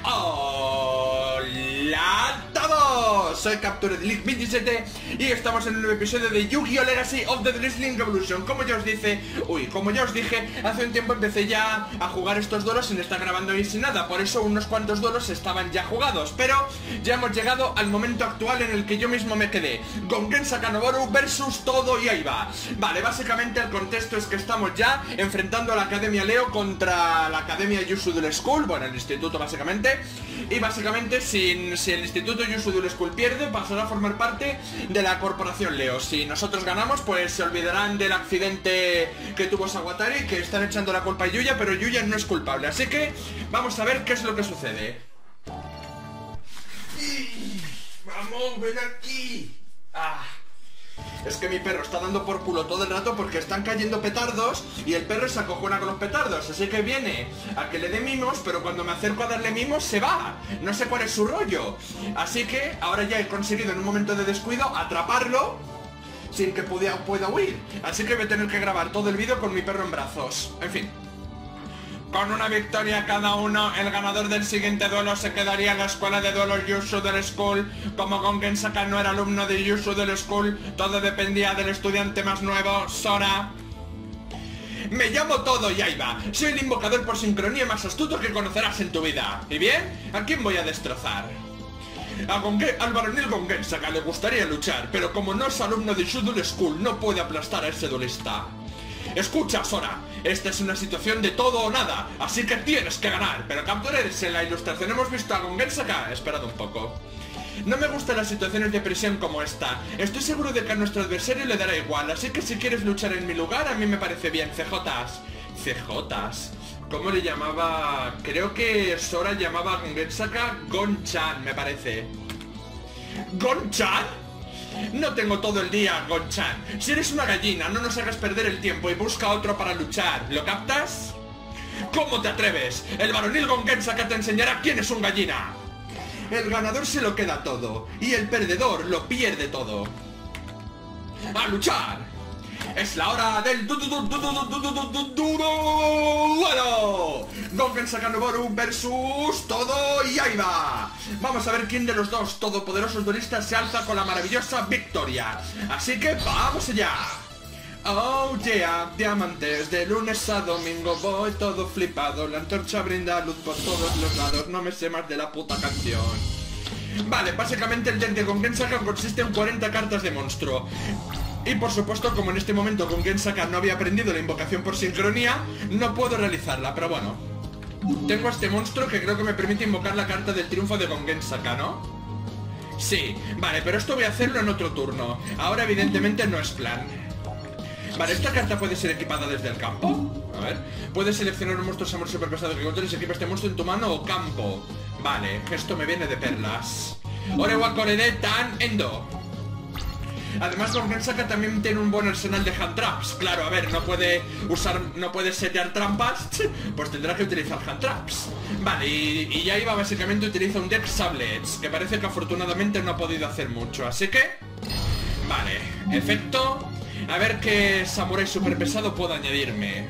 Hola a todos, soy Capture the League 27 y estamos en un nuevo episodio de Yu-Gi-Oh! Legacy of the Wrestling Revolution. Como ya os dije hace un tiempo empecé ya a jugar estos duelos sin estar grabando y sin nada. Por eso unos cuantos duelos estaban ya jugados, pero ya hemos llegado al momento actual en el que yo mismo me quedé. Gongen Sakanoboru versus todo y ahí va. Vale, básicamente el contexto es que estamos ya enfrentando a la Academia Leo contra la Academia Yusudul School, bueno, el instituto básicamente. Y básicamente si el instituto Yusudul School pierde, pasará a formar parte de la corporación Leo. Si nosotros ganamos, pues se olvidarán del accidente que tuvo Sawatari, que están echando la culpa a Yuya, pero Yuya no es culpable. Así que vamos a ver qué es lo que sucede. ¡Vamos, ven aquí! Es que mi perro está dando por culo todo el rato porque están cayendo petardos y el perro se acojona con los petardos, así que viene a que le dé mimos, pero cuando me acerco a darle mimos se va. No sé cuál es su rollo. Así que ahora ya he conseguido en un momento de descuido atraparlo sin que pueda huir. Así que voy a tener que grabar todo el vídeo con mi perro en brazos. En fin. Con una victoria cada uno, el ganador del siguiente duelo se quedaría en la escuela de duelos Yusudul School. Como Gongen Saka no era alumno de Yusudul School, todo dependía del estudiante más nuevo, Sora. Me llamo Todo y ahí va. Soy el invocador por sincronía más astuto que conocerás en tu vida. ¿Y bien? ¿A quién voy a destrozar? Al varonil Gongen Saka le gustaría luchar, pero como no es alumno de Yusudul School, no puede aplastar a ese duelista. Escucha, Sora, esta es una situación de todo o nada, así que tienes que ganar. Pero Captores, en la ilustración hemos visto a Gongen Saka. Esperad un poco. No me gustan las situaciones de presión como esta. Estoy seguro de que a nuestro adversario le dará igual, así que si quieres luchar en mi lugar, a mí me parece bien. CJs. CJs. ¿Cómo le llamaba? Creo que Sora llamaba a Gongen Saka Gon-chan, me parece. ¿Gon-chan? No tengo todo el día, Gon-chan. Si eres una gallina, no nos hagas perder el tiempo y busca otro para luchar. ¿Lo captas? ¿Cómo te atreves? El varonil Gongen Saka te enseñará quién es un gallina. El ganador se lo queda todo y el perdedor lo pierde todo. ¡A luchar! Es la hora del duelo. Gongen Sakanoboru versus todo y ahí va. Vamos a ver quién de los dos todopoderosos duelistas se alza con la maravillosa victoria. Así que vamos allá. Oh yeah, diamantes, de lunes a domingo voy todo flipado. La antorcha brinda luz por todos los lados. No me sé más de la puta canción. Vale, básicamente el deck de Gongen Saka consiste en 40 cartas de monstruo. Y por supuesto, como en este momento Gongen Saka no había aprendido la invocación por sincronía, no puedo realizarla, pero bueno. Tengo este monstruo que creo que me permite invocar la carta del triunfo de Gongen Saka, ¿no? Sí, vale, pero esto voy a hacerlo en otro turno. Ahora evidentemente no es plan. Vale, esta carta puede ser equipada desde el campo. A ver, puedes seleccionar un monstruo Samurai super pesado que controles y equipa este monstruo en tu mano o campo. Vale, esto me viene de perlas. Orewa Korede Tan Endo. Además Gongen Saka también tiene un buen arsenal de hand traps. Claro, a ver, no puede setear trampas, pues tendrá que utilizar hand traps. Vale, y ya iba básicamente utiliza un deck Sablets, que parece que afortunadamente no ha podido hacer mucho. Así que, vale, efecto. A ver qué samurai super pesado puedo añadirme.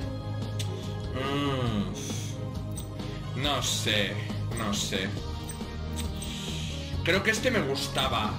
No sé. Creo que este me gustaba.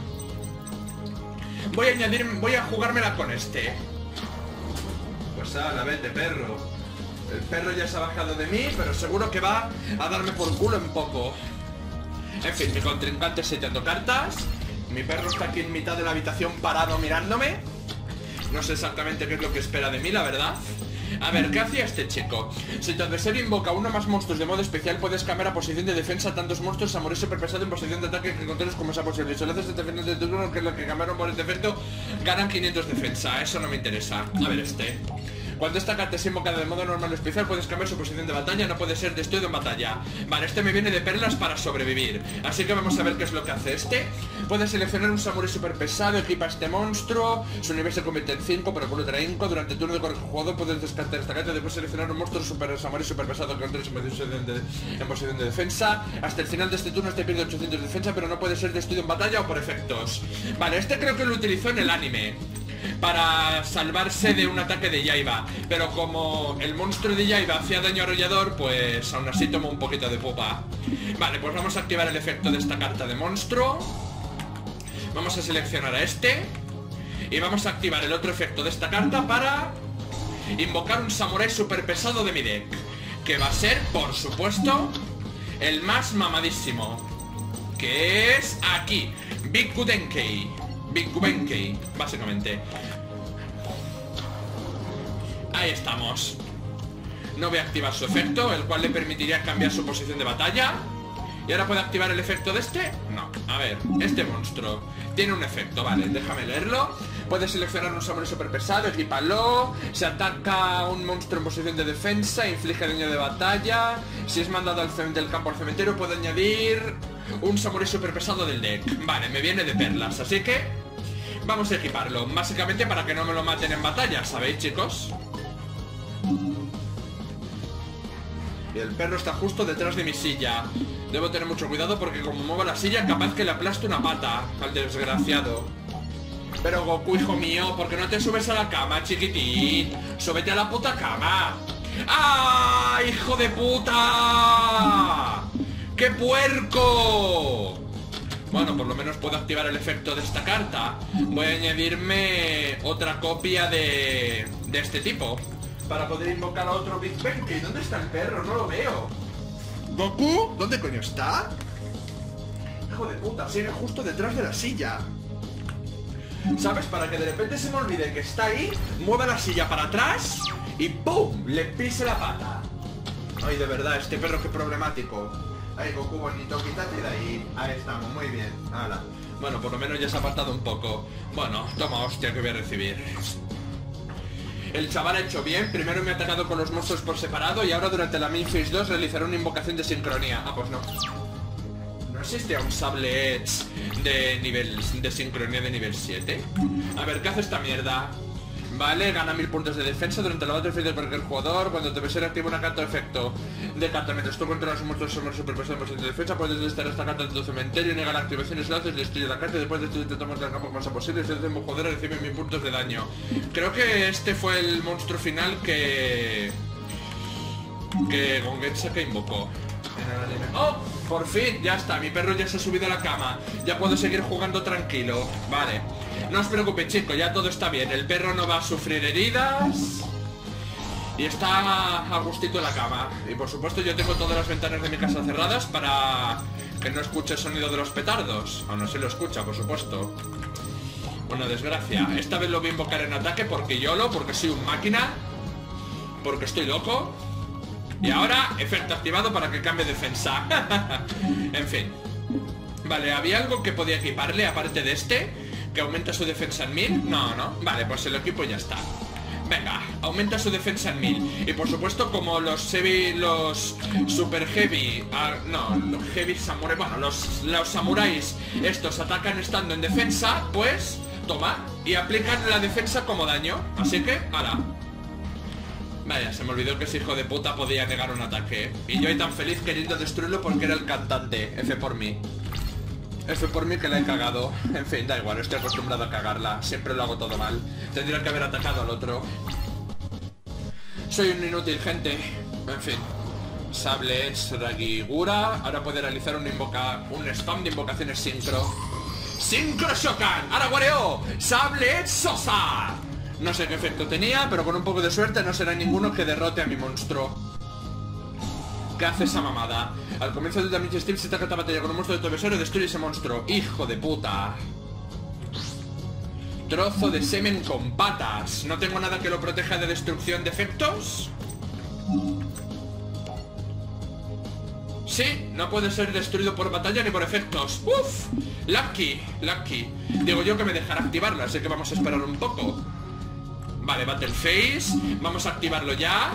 Voy a jugármela con este. Pues a la vez de perro. El perro ya se ha bajado de mí, pero seguro que va a darme por culo en poco. En fin, mi contrincante seteando cartas. Mi perro está aquí en mitad de la habitación parado mirándome. No sé exactamente qué es lo que espera de mí, la verdad. A ver, ¿qué hacía este chico? Si tu adversario invoca uno más monstruos de modo especial, puedes cambiar a posición de defensa tantos monstruos samurai super pesado en posición de ataque que controles como sea posible. Si lo haces de final de turno, que es lo que cambiaron por el defecto, ganan 500 defensa. Eso no me interesa. A ver este. Cuando esta carta es invocada de modo normal o especial, puedes cambiar su posición de batalla, no puede ser destruido en batalla. Vale, este me viene de perlas para sobrevivir. Así que vamos a ver qué es lo que hace este. Puedes seleccionar un samurai super pesado, equipa a este monstruo, su nivel se convierte en 5, pero con ultra inco. Durante el turno de jugador puedes descartar esta carta, después seleccionar un monstruo samurai super pesado que entra en posición de defensa. Hasta el final de este turno este pierde 800 de defensa, pero no puede ser destruido en batalla o por efectos. Vale, este creo que lo utilizó en el anime. para salvarse de un ataque de Yaiba. Pero como el monstruo de Yaiba hacía daño arrollador, pues aún así tomó un poquito de pupa. Vale, pues vamos a activar el efecto de esta carta de monstruo. Vamos a seleccionar a este. Y vamos a activar el otro efecto de esta carta para invocar un samurái super pesado de mi deck, que va a ser, por supuesto, el más mamadísimo, que es aquí, Big Gudenkei. Big Gudenkei, básicamente. Ahí estamos. No voy a activar su efecto, el cual le permitiría cambiar su posición de batalla. ¿Y ahora puedo activar el efecto de este? No. A ver, este monstruo tiene un efecto, vale, déjame leerlo. Puedes seleccionar un samurái super pesado, equípalo. Se ataca a un monstruo en posición de defensa, inflige daño de batalla. Si es mandado del campo al cementerio, puedo añadir un samurái super pesado del deck. Vale, me viene de perlas, así que vamos a equiparlo, básicamente para que no me lo maten en batalla, ¿sabéis, chicos? Y el perro está justo detrás de mi silla. Debo tener mucho cuidado porque como muevo la silla, capaz que le aplaste una pata al desgraciado. Pero Goku, hijo mío, ¿por qué no te subes a la cama, chiquitín? ¡Súbete a la puta cama! ¡Ah, hijo de puta! ¡Qué puerco! Bueno, por lo menos puedo activar el efecto de esta carta. Voy a añadirme otra copia de este tipo para poder invocar a otro Big Benkei. ¿Dónde está el perro? No lo veo. ¿Goku? ¿Dónde coño está? Hijo de puta, sigue justo detrás de la silla. ¿Sabes? Para que de repente se me olvide que está ahí, mueva la silla para atrás y ¡pum! Le pise la pata. Ay, de verdad, este perro qué problemático. Ay, Goku, bonito, quítate de ahí. Ahí estamos, muy bien. Hala. Bueno, por lo menos ya se ha apartado un poco. Bueno, toma hostia que voy a recibir. El chaval ha hecho bien, primero me ha atacado con los monstruos por separado y ahora durante la main phase 2 realizará una invocación de sincronía. Ah, pues no. ¿No existe un sable edge de nivel de sincronía de nivel 7? A ver, ¿qué hace esta mierda? Vale, gana 1000 puntos de defensa durante la batalla de cualquier jugador. Cuando te ser activa una carta de efecto de carta mientras tú controlas un monstruo superpesados de defensa, puedes listar esta carta de tu cementerio y negar la activación y si lo haces, destruye la carta y después de destruir te tomas del campo más posible y si haces un jugador recibe 1000 puntos de daño. Creo que este fue el monstruo final que Gongensaka invocó en el anime. ¡Oh! Por fin, ya está, mi perro ya se ha subido a la cama. Ya puedo seguir jugando tranquilo. Vale. No os preocupéis, chicos, ya todo está bien. El perro no va a sufrir heridas y está a gustito en la cama. Y por supuesto yo tengo todas las ventanas de mi casa cerradas para que no escuche el sonido de los petardos. Aún así lo escucha, por supuesto. Una desgracia. Esta vez lo voy a invocar en ataque porque porque soy un máquina, porque estoy loco. Y ahora, efecto activado para que cambie defensa. En fin. Vale, ¿había algo que podía equiparle aparte de este? ¿Que aumenta su defensa en 1000? No, no. Vale, pues el equipo ya está. Venga, aumenta su defensa en 1000. Y por supuesto, como los super heavy... los heavy samurai... Bueno, los samuráis estos atacan estando en defensa, pues... Toma, y aplican la defensa como daño. Así que, hala. Vaya, se me olvidó que ese hijo de puta podía negar un ataque. Y yo ahí tan feliz queriendo destruirlo porque era el cantante. F por mí. F por mí que la he cagado. En fin, da igual, estoy acostumbrado a cagarla. Siempre lo hago todo mal. Tendría que haber atacado al otro. Soy un inútil, gente. En fin. Sable Edge Ragigura. Ahora puede realizar un spam de invocaciones sincro. ¡Sincro Shokan! ¡Ahora Wareo! ¡Sable Edge Sosa! No sé qué efecto tenía, pero con un poco de suerte no será ninguno que derrote a mi monstruo. ¿Qué hace esa mamada? Al comienzo del Damage Steel se ataca esta batalla con un monstruo de tu adversario y destruye ese monstruo. ¡Hijo de puta! Trozo de semen con patas. ¿No tengo nada que lo proteja de destrucción de efectos? Sí, no puede ser destruido por batalla ni por efectos. ¡Uf! Lucky, lucky. Digo yo que me dejará activarlo, así que vamos a esperar un poco. Vale, Battle Phase. Vamos a activarlo ya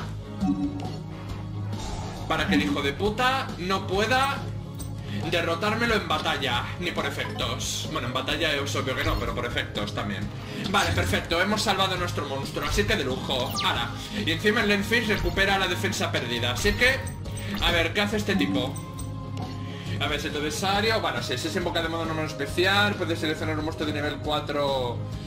para que el hijo de puta no pueda derrotármelo en batalla, ni por efectos. Bueno, en batalla es obvio que no, pero por efectos también. Vale, perfecto, hemos salvado a nuestro monstruo, así que de lujo. Ahora, y encima el Lens Phase recupera la defensa perdida. Así que, a ver, ¿qué hace este tipo? A ver, si tu adversario... Bueno, si es invoca de modo normal especial, puedes seleccionar un monstruo de nivel 4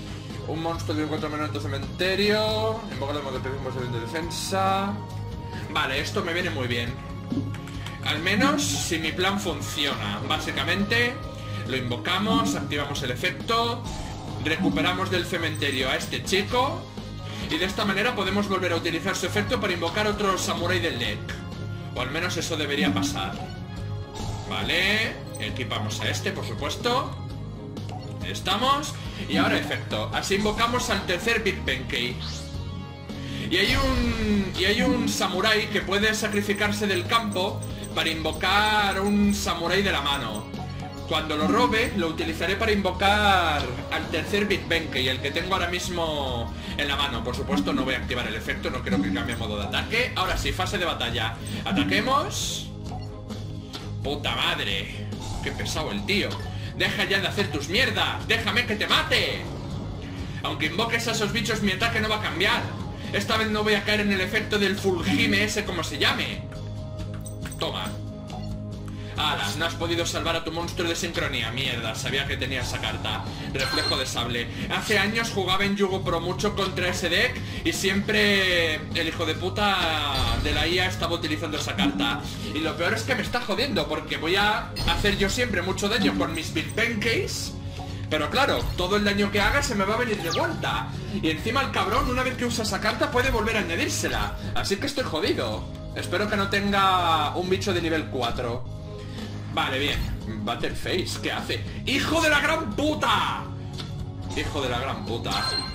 Un monstruo de un 4 menos en tu cementerio. Invocar el modo de defensa. Vale, esto me viene muy bien. Al menos si mi plan funciona. Básicamente lo invocamos, activamos el efecto, recuperamos del cementerio a este chico y de esta manera podemos volver a utilizar su efecto para invocar otro samurái del deck. O al menos eso debería pasar. Vale, equipamos a este, por supuesto. Ahí estamos. Y ahora efecto. Así invocamos al tercer Big Benkei. Y hay un samurái que puede sacrificarse del campo para invocar un samurái de la mano. Cuando lo robe, lo utilizaré para invocar al tercer Big Benkei, el que tengo ahora mismo en la mano. Por supuesto, no voy a activar el efecto, no quiero que cambie modo de ataque. Ahora sí, fase de batalla. Ataquemos. Puta madre. Qué pesado el tío. Deja ya de hacer tus mierdas. Déjame que te mate. Aunque invoques a esos bichos, mi ataque no va a cambiar. Esta vez no voy a caer en el efecto del Fulgime ese, como se llame. Toma. ¡Hala! No has podido salvar a tu monstruo de sincronía. Mierda, sabía que tenía esa carta. Reflejo de sable. Hace años jugaba en Yugo Pro mucho contra ese deck y siempre el hijo de puta de la IA estaba utilizando esa carta. Y lo peor es que me está jodiendo, porque voy a hacer yo siempre mucho daño con mis Big Benkeis. Pero claro, todo el daño que haga se me va a venir de vuelta. Y encima el cabrón, una vez que usa esa carta, puede volver a añadírsela. Así que estoy jodido. Espero que no tenga un bicho de nivel 4. Vale, bien. Butterface, ¿qué hace? ¡Hijo de la gran puta! Hijo de la gran puta.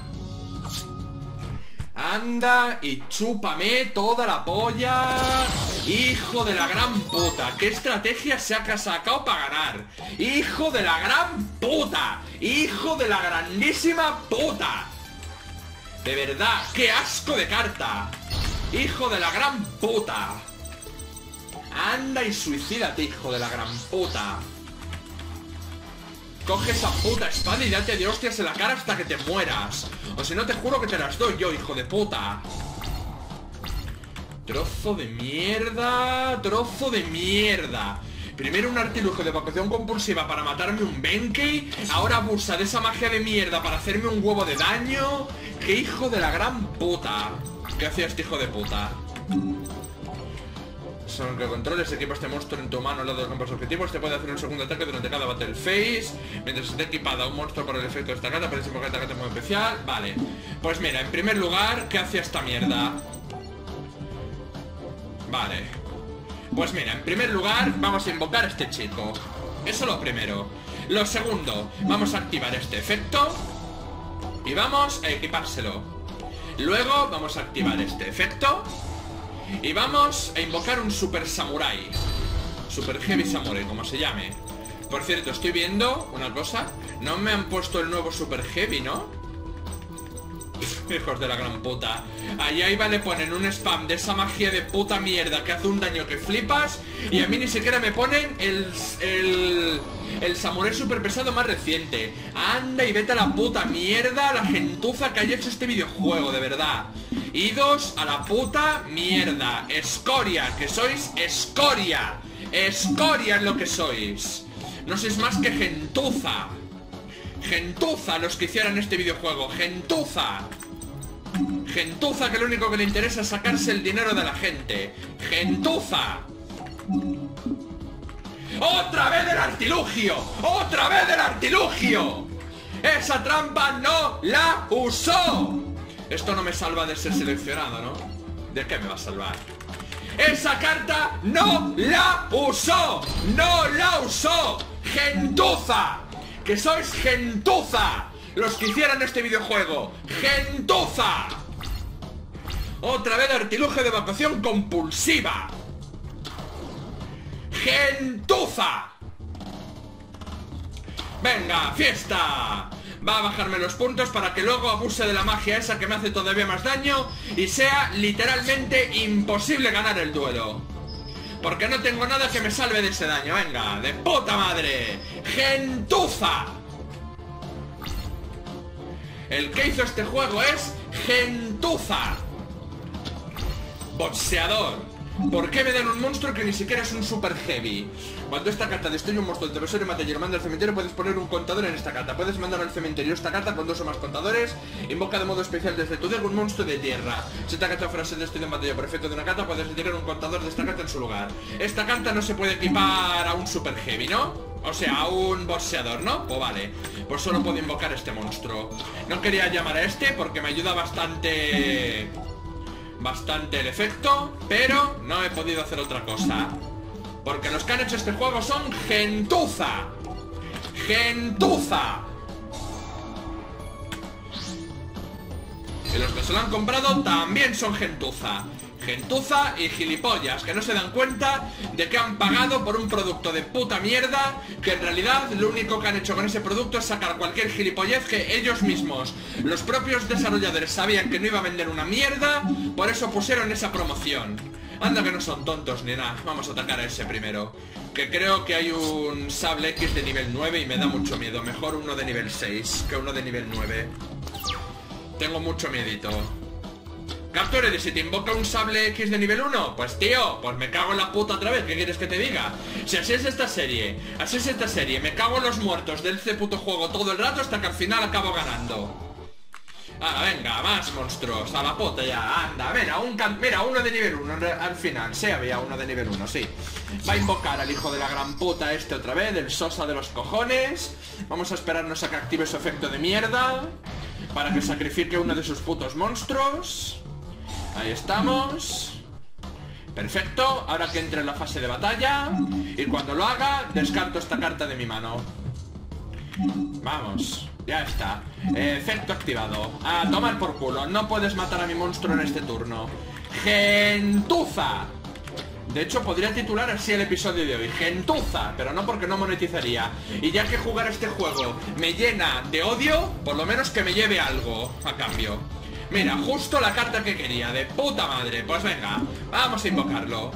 Anda y chúpame toda la polla. Hijo de la gran puta. ¿Qué estrategia se ha sacado para ganar? Hijo de la gran puta. Hijo de la grandísima puta. De verdad, qué asco de carta. Hijo de la gran puta. Anda y suicídate, hijo de la gran puta. Coge esa puta espada y date de hostias en la cara hasta que te mueras. O si no, te juro que te las doy yo, hijo de puta. Trozo de mierda. Trozo de mierda. Primero un artilugio de evacuación compulsiva para matarme un Benkei. Ahora abusa de esa magia de mierda para hacerme un huevo de daño. ¡Qué hijo de la gran puta! ¿Qué hacía este hijo de puta? Son que controles, equipa este monstruo en tu mano al lado de los campos objetivos. Te puede hacer un segundo ataque durante cada battle phase. Mientras esté equipada un monstruo por el efecto de esta carta, puedes invocar esta carta en modo especial. Vale, pues mira, en primer lugar, ¿qué hace esta mierda? Vale, pues mira, en primer lugar vamos a invocar a este chico. Eso lo primero. Lo segundo, vamos a activar este efecto y vamos a equipárselo. Luego vamos a activar este efecto y vamos a invocar un Super Samurai. Super Heavy Samurai, como se llame. Por cierto, estoy viendo una cosa. No me han puesto el nuevo Super Heavy, ¿no? Hijos de la gran puta. Allá iba le ponen un spam de esa magia de puta mierda que hace un daño que flipas. Y a mí ni siquiera me ponen el Samurai super pesado más reciente. Anda y vete a la puta mierda la gentuza que haya hecho este videojuego, de verdad. Idos a la puta mierda. Escoria, que sois escoria. Escoria es lo que sois. No sois más que gentuza. Gentuza los que hicieran este videojuego. Gentuza. Gentuza que lo único que le interesa es sacarse el dinero de la gente. Gentuza. ¡Otra vez el artilugio! ¡Otra vez el artilugio! ¡Esa trampa no la usó! Esto no me salva de ser seleccionado, ¿no? ¿De qué me va a salvar? ¡Esa carta no la usó! ¡No la usó! ¡Gentuza! ¡Que sois gentuza! Los que hicieran este videojuego. ¡Gentuza! Otra vez artilugio de evacuación compulsiva. ¡Gentuza! ¡Venga, fiesta! Va a bajarme los puntos para que luego abuse de la magia esa que me hace todavía más daño y sea literalmente imposible ganar el duelo. Porque no tengo nada que me salve de ese daño. Venga, de puta madre. ¡Gentuza! El que hizo este juego es gentuza. Boxeador. ¿Por qué me dan un monstruo que ni siquiera es un super heavy? Cuando esta carta destruye un monstruo del cementerio y mata y lo manda al cementerio, puedes poner un contador en esta carta. Puedes mandar al cementerio esta carta con 2 o más contadores. Invoca de modo especial desde tu deck un monstruo de tierra. Si esta carta fuera a ser destruida en batalla por efecto de una carta, puedes retirar un contador de esta carta en su lugar. Esta carta no se puede equipar a un super heavy, ¿no? O sea, a un boxeador, ¿no? Pues vale, pues solo puedo invocar este monstruo. No quería llamar a este porque me ayuda bastante el efecto, pero no he podido hacer otra cosa. Porque los que han hecho este juego son gentuza. ¡Gentuza! Y los que se lo han comprado también son gentuza. Gentuza y gilipollas que no se dan cuenta de que han pagado por un producto de puta mierda, que en realidad lo único que han hecho con ese producto es sacar cualquier gilipollez que ellos mismos, los propios desarrolladores, sabían que no iba a vender una mierda, por eso pusieron esa promoción. Anda que no son tontos ni nada. Vamos a atacar a ese primero, que creo que hay un sable X de nivel 9 y me da mucho miedo. Mejor uno de nivel 6 que uno de nivel 9. Tengo mucho miedito. Capture, si te invoca un sable X de nivel 1, pues tío, pues me cago en la puta otra vez. ¿Qué quieres que te diga? Si así es esta serie, me cago en los muertos del puto juego todo el rato hasta que al final acabo ganando. Ah, venga, más monstruos, a la puta ya, anda, mira, uno de nivel 1 al final, sí había uno de nivel 1, sí. Va a invocar al hijo de la gran puta este otra vez, el sosa de los cojones. Vamos a esperarnos a que active su efecto de mierda para que sacrifique uno de sus putos monstruos. Ahí estamos. Perfecto, ahora que entre en la fase de batalla. Y cuando lo haga, descarto esta carta de mi mano. Vamos, ya está. Efecto activado. A tomar por culo, no puedes matar a mi monstruo en este turno. Gentuza. De hecho, podría titular así el episodio de hoy, gentuza, pero no porque no monetizaría. Y ya que jugar este juego me llena de odio, por lo menos que me lleve algo a cambio. Mira, justo la carta que quería, de puta madre. Pues venga, vamos a invocarlo.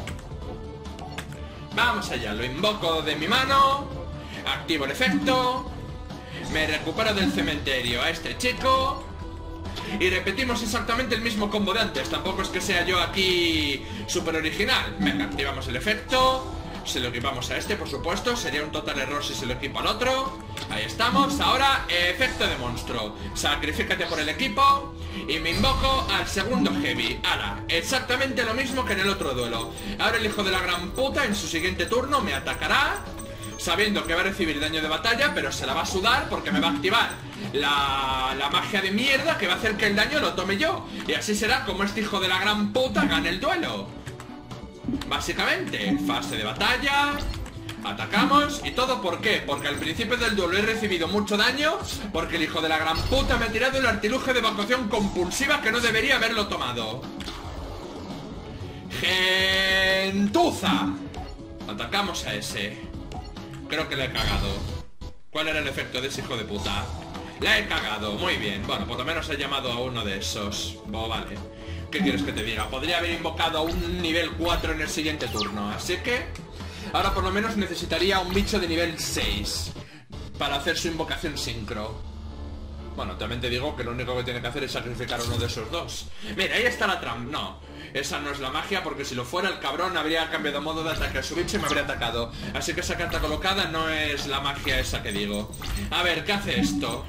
Vamos allá, lo invoco de mi mano. Activo el efecto. Me recupero del cementerio a este chico. Y repetimos exactamente el mismo combo de antes. Tampoco es que sea yo aquí súper original. Venga, activamos el efecto. Se lo equipamos a este, por supuesto. Sería un total error si se lo equipo al otro. Ahí estamos. Ahora, efecto de monstruo. Sacrifícate por el equipo. Y me invoco al segundo heavy. Ahora, exactamente lo mismo que en el otro duelo. Ahora el hijo de la gran puta en su siguiente turno me atacará, sabiendo que va a recibir daño de batalla, pero se la va a sudar porque me va a activar la magia de mierda que va a hacer que el daño lo tome yo. Y así será como este hijo de la gran puta gane el duelo. Básicamente, fase de batalla. Atacamos. ¿Y todo por qué? Porque al principio del duelo he recibido mucho daño, porque el hijo de la gran puta me ha tirado el artilugio de evacuación compulsiva que no debería haberlo tomado. Gentuza. Atacamos a ese. Creo que le he cagado. ¿Cuál era el efecto de ese hijo de puta? La he cagado, muy bien. Bueno, por lo menos he llamado a uno de esos. Oh, vale. ¿Qué quieres que te diga? Podría haber invocado a un nivel 4 en el siguiente turno. Así que ahora por lo menos necesitaría un bicho de nivel 6 para hacer su invocación sincro. Bueno, también te digo que lo único que tiene que hacer es sacrificar a uno de esos dos. Mira, ahí está la trampa. No, esa no es la magia, porque si lo fuera el cabrón habría cambiado modo de ataque a su bicho y me habría atacado. Así que esa carta colocada no es la magia esa que digo. A ver, ¿qué hace esto?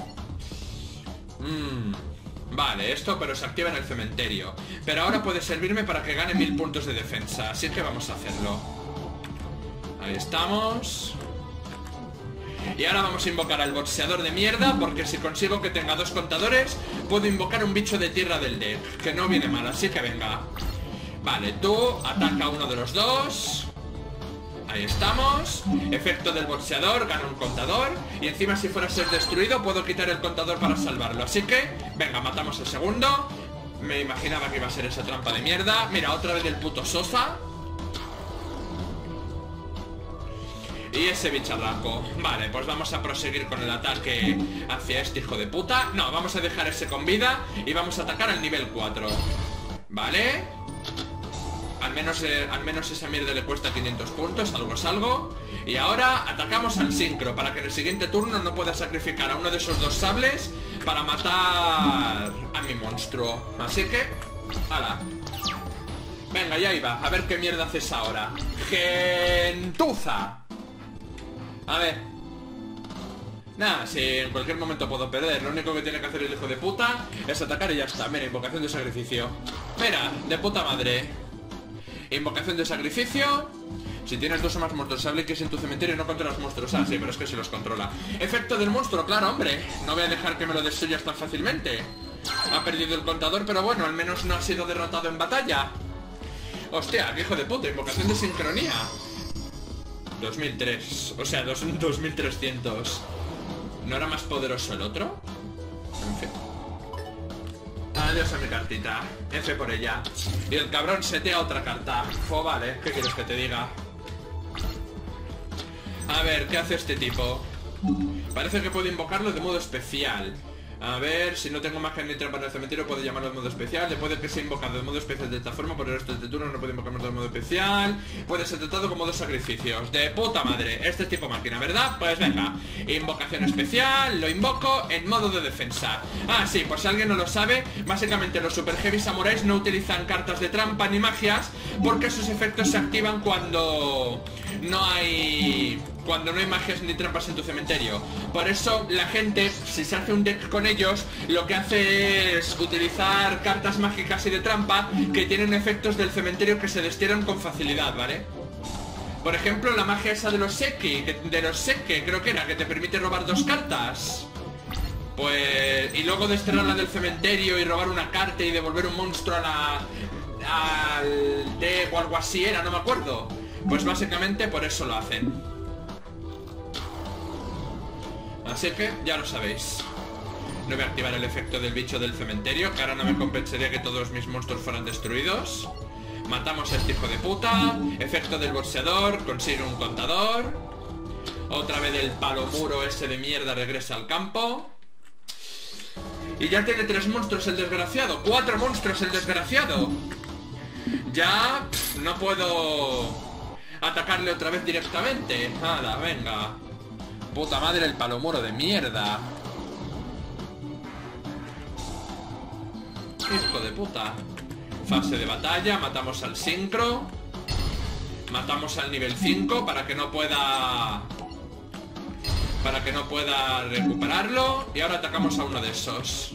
Vale, esto pero se activa en el cementerio. Pero ahora puede servirme para que gane 1000 puntos de defensa. Así que vamos a hacerlo. Ahí estamos. Y ahora vamos a invocar al boxeador de mierda, porque si consigo que tenga 2 contadores, puedo invocar un bicho de tierra del deck, que no viene mal, así que venga. Vale, tú ataca a uno de los dos. Ahí estamos. Efecto del boxeador, gana un contador. Y encima si fuera a ser destruido puedo quitar el contador para salvarlo. Así que, venga, matamos al segundo. Me imaginaba que iba a ser esa trampa de mierda. Mira, otra vez el puto Sosa. Y ese bicharraco. Vale, pues vamos a proseguir con el ataque hacia este hijo de puta. No, vamos a dejar ese con vida y vamos a atacar al nivel 4. Vale. Al menos esa mierda le cuesta 500 puntos, algo es algo. Y ahora atacamos al sincro, para que en el siguiente turno no pueda sacrificar a uno de esos 2 sables para matar a mi monstruo. Así que, ¡hala! Venga, ya iba. A ver qué mierda haces ahora. Gentuza. A ver. Nada, si en cualquier momento puedo perder. Lo único que tiene que hacer el hijo de puta es atacar y ya está. Mira, invocación de sacrificio. Mira, de puta madre. Invocación de sacrificio. Si tienes 2 o más monstruos, hable que es en tu cementerio y no controlas monstruos. Ah, sí, pero es que sí los controla. Efecto del monstruo, claro, hombre. No voy a dejar que me lo destruyas tan fácilmente. Ha perdido el contador, pero bueno, al menos no ha sido derrotado en batalla. Hostia, qué hijo de puta. Invocación de sincronía. 2003. O sea, 2300. ¿No era más poderoso el otro? En fin. Adiós a mi cartita. F por ella. Y el cabrón setea otra carta. Vale, ¿qué quieres que te diga? A ver, ¿qué hace este tipo? Parece que puedo invocarlo de modo especial. A ver, si no tengo magia ni trampa en el cementerio, puedo llamarlo de modo especial. Puede que sea invocado de modo especial de esta forma. Por el resto de turno no puede invocarlo de modo especial. Puede ser tratado como 2 sacrificios. De puta madre, este es tipo máquina, ¿verdad? Pues venga, invocación especial. Lo invoco en modo de defensa. Ah, sí, por si alguien no lo sabe, básicamente los super heavy samuráis no utilizan cartas de trampa ni magias, porque sus efectos se activan cuando no hay magias ni trampas en tu cementerio. Por eso la gente, si se hace un deck con ellos, lo que hace es utilizar cartas mágicas y de trampa que tienen efectos del cementerio que se destierran con facilidad, ¿vale? Por ejemplo, la magia esa de los Seki, creo que era, que te permite robar 2 cartas. Pues... y luego desterrarla del cementerio y robar una carta y devolver un monstruo al deck o algo así era, no me acuerdo. Pues básicamente por eso lo hacen. Así que ya lo sabéis. No voy a activar el efecto del bicho del cementerio, que ahora no me compensaría que todos mis monstruos fueran destruidos. Matamos a este hijo de puta. Efecto del boxeador, consigue un contador. Otra vez el palo muro ese de mierda regresa al campo. Y ya tiene 3 monstruos el desgraciado. 4 monstruos el desgraciado. Ya no puedo atacarle otra vez directamente. Nada, venga. Puta madre, el palomuro de mierda. Hijo de puta. Fase de batalla, matamos al sincro. Matamos al nivel 5 para que no pueda recuperarlo. Y ahora atacamos a uno de esos.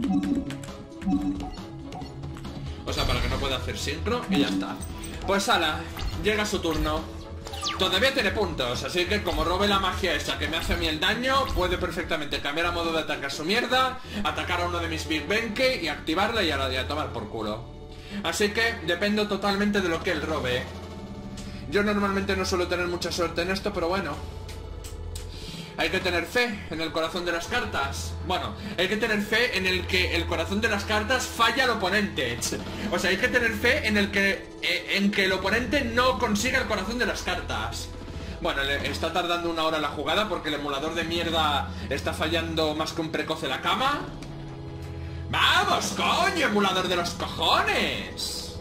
O sea, para que no pueda hacer sincro. Y ya está. Pues ala, llega su turno. Todavía tiene puntos, así que como robe la magia esa que me hace a mí el daño, puede perfectamente cambiar a modo de atacar su mierda, atacar a uno de mis Big Benke y activarla y a tomar por culo. Así que dependo totalmente de lo que él robe. Yo normalmente no suelo tener mucha suerte en esto, pero bueno. Hay que tener fe en el corazón de las cartas. Bueno, hay que tener fe en el que el corazón de las cartas falla al oponente. O sea, hay que tener fe en que el oponente no consiga el corazón de las cartas. Bueno, le está tardando 1 hora la jugada porque el emulador de mierda está fallando más que un precoz en la cama. ¡Vamos, coño, emulador de los cojones!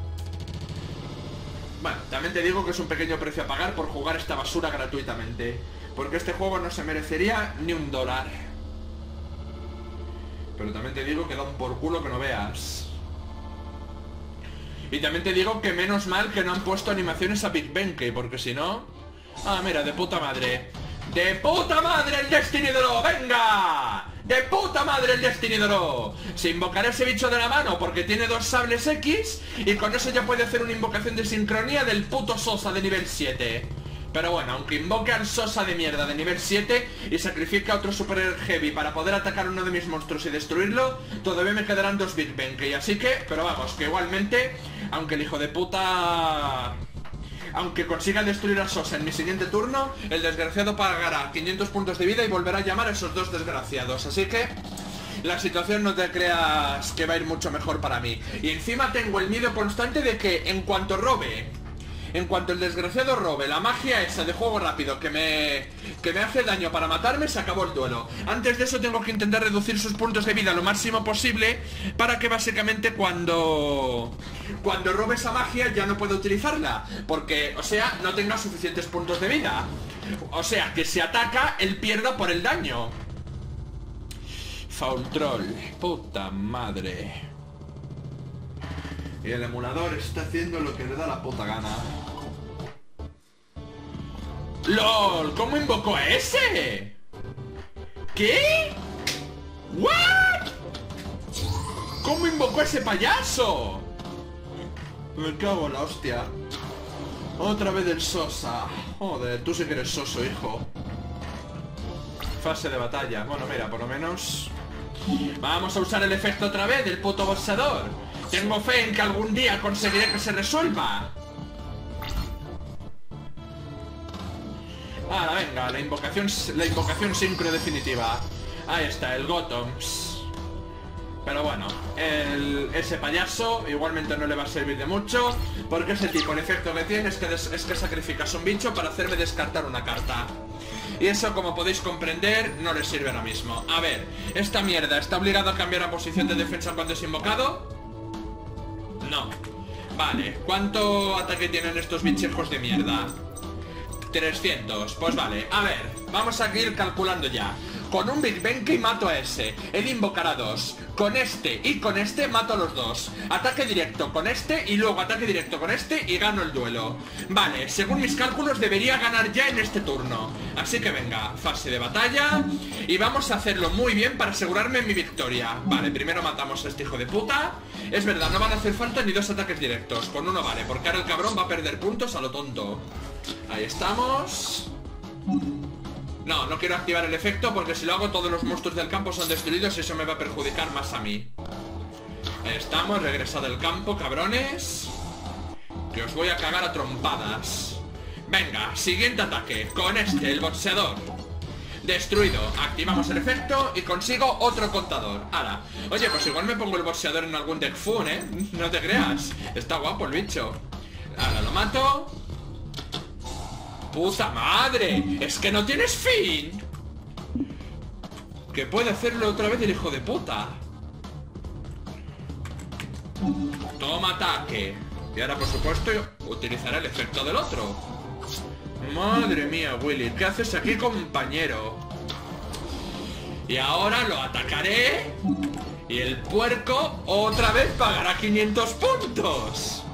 Bueno, también te digo que es un pequeño precio a pagar por jugar esta basura gratuitamente. Porque este juego no se merecería ni $1. Pero también te digo que da un por culo que no veas. Y también te digo que menos mal que no han puesto animaciones a Big Benke, porque si no... Ah, mira, de puta madre. ¡De puta madre el Destiny Draw! ¡Venga! ¡De puta madre el Destiny Draw! Se invocará ese bicho de la mano porque tiene 2 sables X y con eso ya puede hacer una invocación de sincronía del puto Sosa de nivel 7. Pero bueno, aunque invoque al Sosa de mierda de nivel 7 y sacrifique a otro super heavy para poder atacar a uno de mis monstruos y destruirlo, todavía me quedarán 2 Big Benke. Así que, pero vamos, que igualmente, aunque el hijo de puta... aunque consiga destruir a Sosa en mi siguiente turno, el desgraciado pagará 500 puntos de vida y volverá a llamar a esos 2 desgraciados. Así que... la situación no te creas que va a ir mucho mejor para mí. Y encima tengo el miedo constante de que en cuanto el desgraciado robe la magia esa de juego rápido que me hace daño para matarme, se acabó el duelo. Antes de eso tengo que intentar reducir sus puntos de vida lo máximo posible para que básicamente cuando robe esa magia ya no pueda utilizarla. Porque, o sea, no tenga suficientes puntos de vida. O sea, que si ataca, él pierda por el daño. Foul Troll, puta madre. Y el emulador está haciendo lo que le da la puta gana. ¡LOL! ¿Cómo invocó a ese? ¿Qué? ¿What? ¿Cómo invocó a ese payaso? Me cago en la hostia. Otra vez el Sosa. Joder, tú sí que eres soso, hijo. Fase de batalla. Bueno, mira, por lo menos vamos a usar el efecto otra vez del puto boxeador. Tengo fe en que algún día conseguiré que se resuelva. Ahora, venga, la invocación sincro definitiva. Ahí está, el Gotoms. Pero bueno, ese payaso igualmente no le va a servir de mucho, porque ese tipo, el efecto que tiene es que sacrificas un bicho para hacerme descartar una carta. Y eso, como podéis comprender, no le sirve ahora mismo. A ver, esta mierda está obligado a cambiar la posición de defensa cuando es invocado. No. Vale, ¿cuánto ataque tienen estos bichejos de mierda? 300, pues vale, a ver, vamos a ir calculando ya. Con un Big Benkei mato a ese. Él invocará dos. Con este y con este mato a los dos. Ataque directo con este y luego ataque directo con este y gano el duelo. Vale, según mis cálculos debería ganar ya en este turno. Así que venga, fase de batalla. Y vamos a hacerlo muy bien para asegurarme mi victoria. Vale, primero matamos a este hijo de puta. Es verdad, no van a hacer falta ni dos ataques directos. Con uno vale, porque ahora el cabrón va a perder puntos a lo tonto. Ahí estamos. No, no quiero activar el efecto porque si lo hago todos los monstruos del campo son destruidos y eso me va a perjudicar más a mí. Ahí estamos, regresad del campo, cabrones. Que os voy a cagar a trompadas. Venga, siguiente ataque. Con este, el boxeador. Destruido, activamos el efecto y consigo otro contador. Ahora, oye, pues igual me pongo el boxeador en algún deck fun, ¿eh? No te creas, está guapo el bicho. Ahora lo mato. ¡Puta madre! ¡Es que no tienes fin! Que puede hacerlo otra vez el hijo de puta. Toma ataque. Y ahora, por supuesto, utilizará el efecto del otro. Madre mía, Willy, ¿qué haces aquí, compañero? Y ahora lo atacaré. Y el puerco otra vez pagará 500 puntos.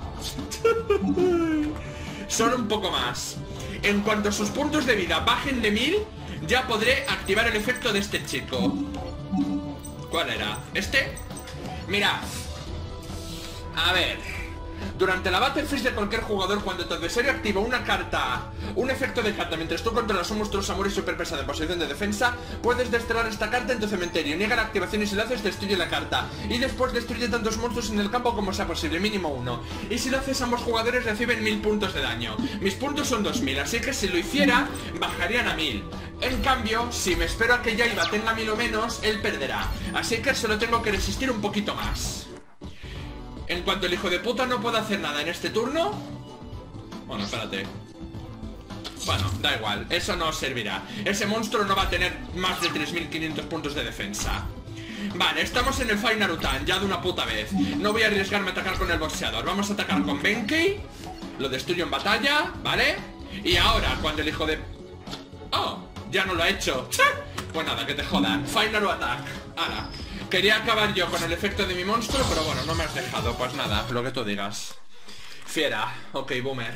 Solo un poco más. En cuanto sus puntos de vida bajen de 1000, ya podré activar el efecto de este chico. ¿Cuál era? ¿Este? Mirad. A ver. Durante la Battle Phase de cualquier jugador, cuando tu adversario activa una carta, un efecto de carta, mientras tú controlas un monstruo samurai super pesado en posición de defensa, puedes desterrar esta carta en tu cementerio. Niega la activación y si lo haces, destruye la carta. Y después destruye tantos monstruos en el campo como sea posible, mínimo uno. Y si lo haces, ambos jugadores reciben 1000 puntos de daño. Mis puntos son 2000, así que si lo hiciera, bajarían a 1000. En cambio, si me espero a que Yaiba tenga 1000 o menos, él perderá. Así que solo tengo que resistir un poquito más. En cuanto el hijo de puta no pueda hacer nada en este turno... Bueno, espérate. Bueno, da igual, eso no servirá. Ese monstruo no va a tener más de 3500 puntos de defensa. Vale, estamos en el Final Utan, ya de una puta vez. No voy a arriesgarme a atacar con el boxeador. Vamos a atacar con Benkei. Lo destruyo en batalla, ¿vale? Y ahora, cuando el hijo de... Oh, ya no lo ha hecho. Pues nada, que te jodan. Final Attack. Ahora. Quería acabar yo con el efecto de mi monstruo, pero bueno, no me has dejado. Pues nada, lo que tú digas. Fiera. Ok, boomer.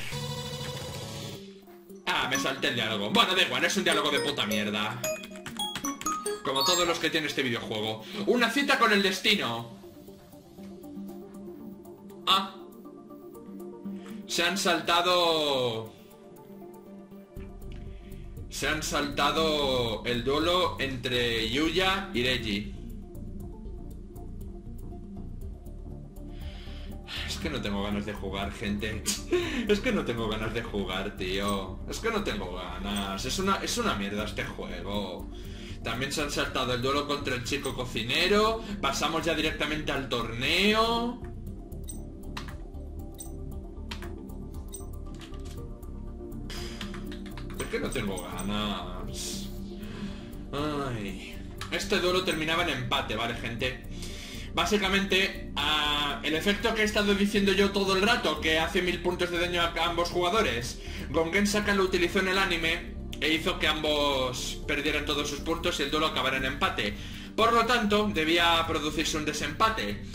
Ah, me salté el diálogo. Bueno, da igual, es un diálogo de puta mierda. Como todos los que tiene este videojuego. Una cita con el destino. Ah. Se han saltado el duelo entre Yuya y Reiji. Es que no tengo ganas de jugar, gente. Es que no tengo ganas de jugar, tío. Es que no tengo ganas. Es una mierda este juego. También se han saltado el duelo contra el chico cocinero. Pasamos ya directamente al torneo. Es que no tengo ganas. Ay. Este duelo terminaba en empate, ¿vale, gente? Básicamente, el efecto que he estado diciendo yo todo el rato, que hace 1000 puntos de daño a ambos jugadores, Gongen Saka lo utilizó en el anime e hizo que ambos perdieran todos sus puntos y el duelo acabara en empate. Por lo tanto, debía producirse un desempate.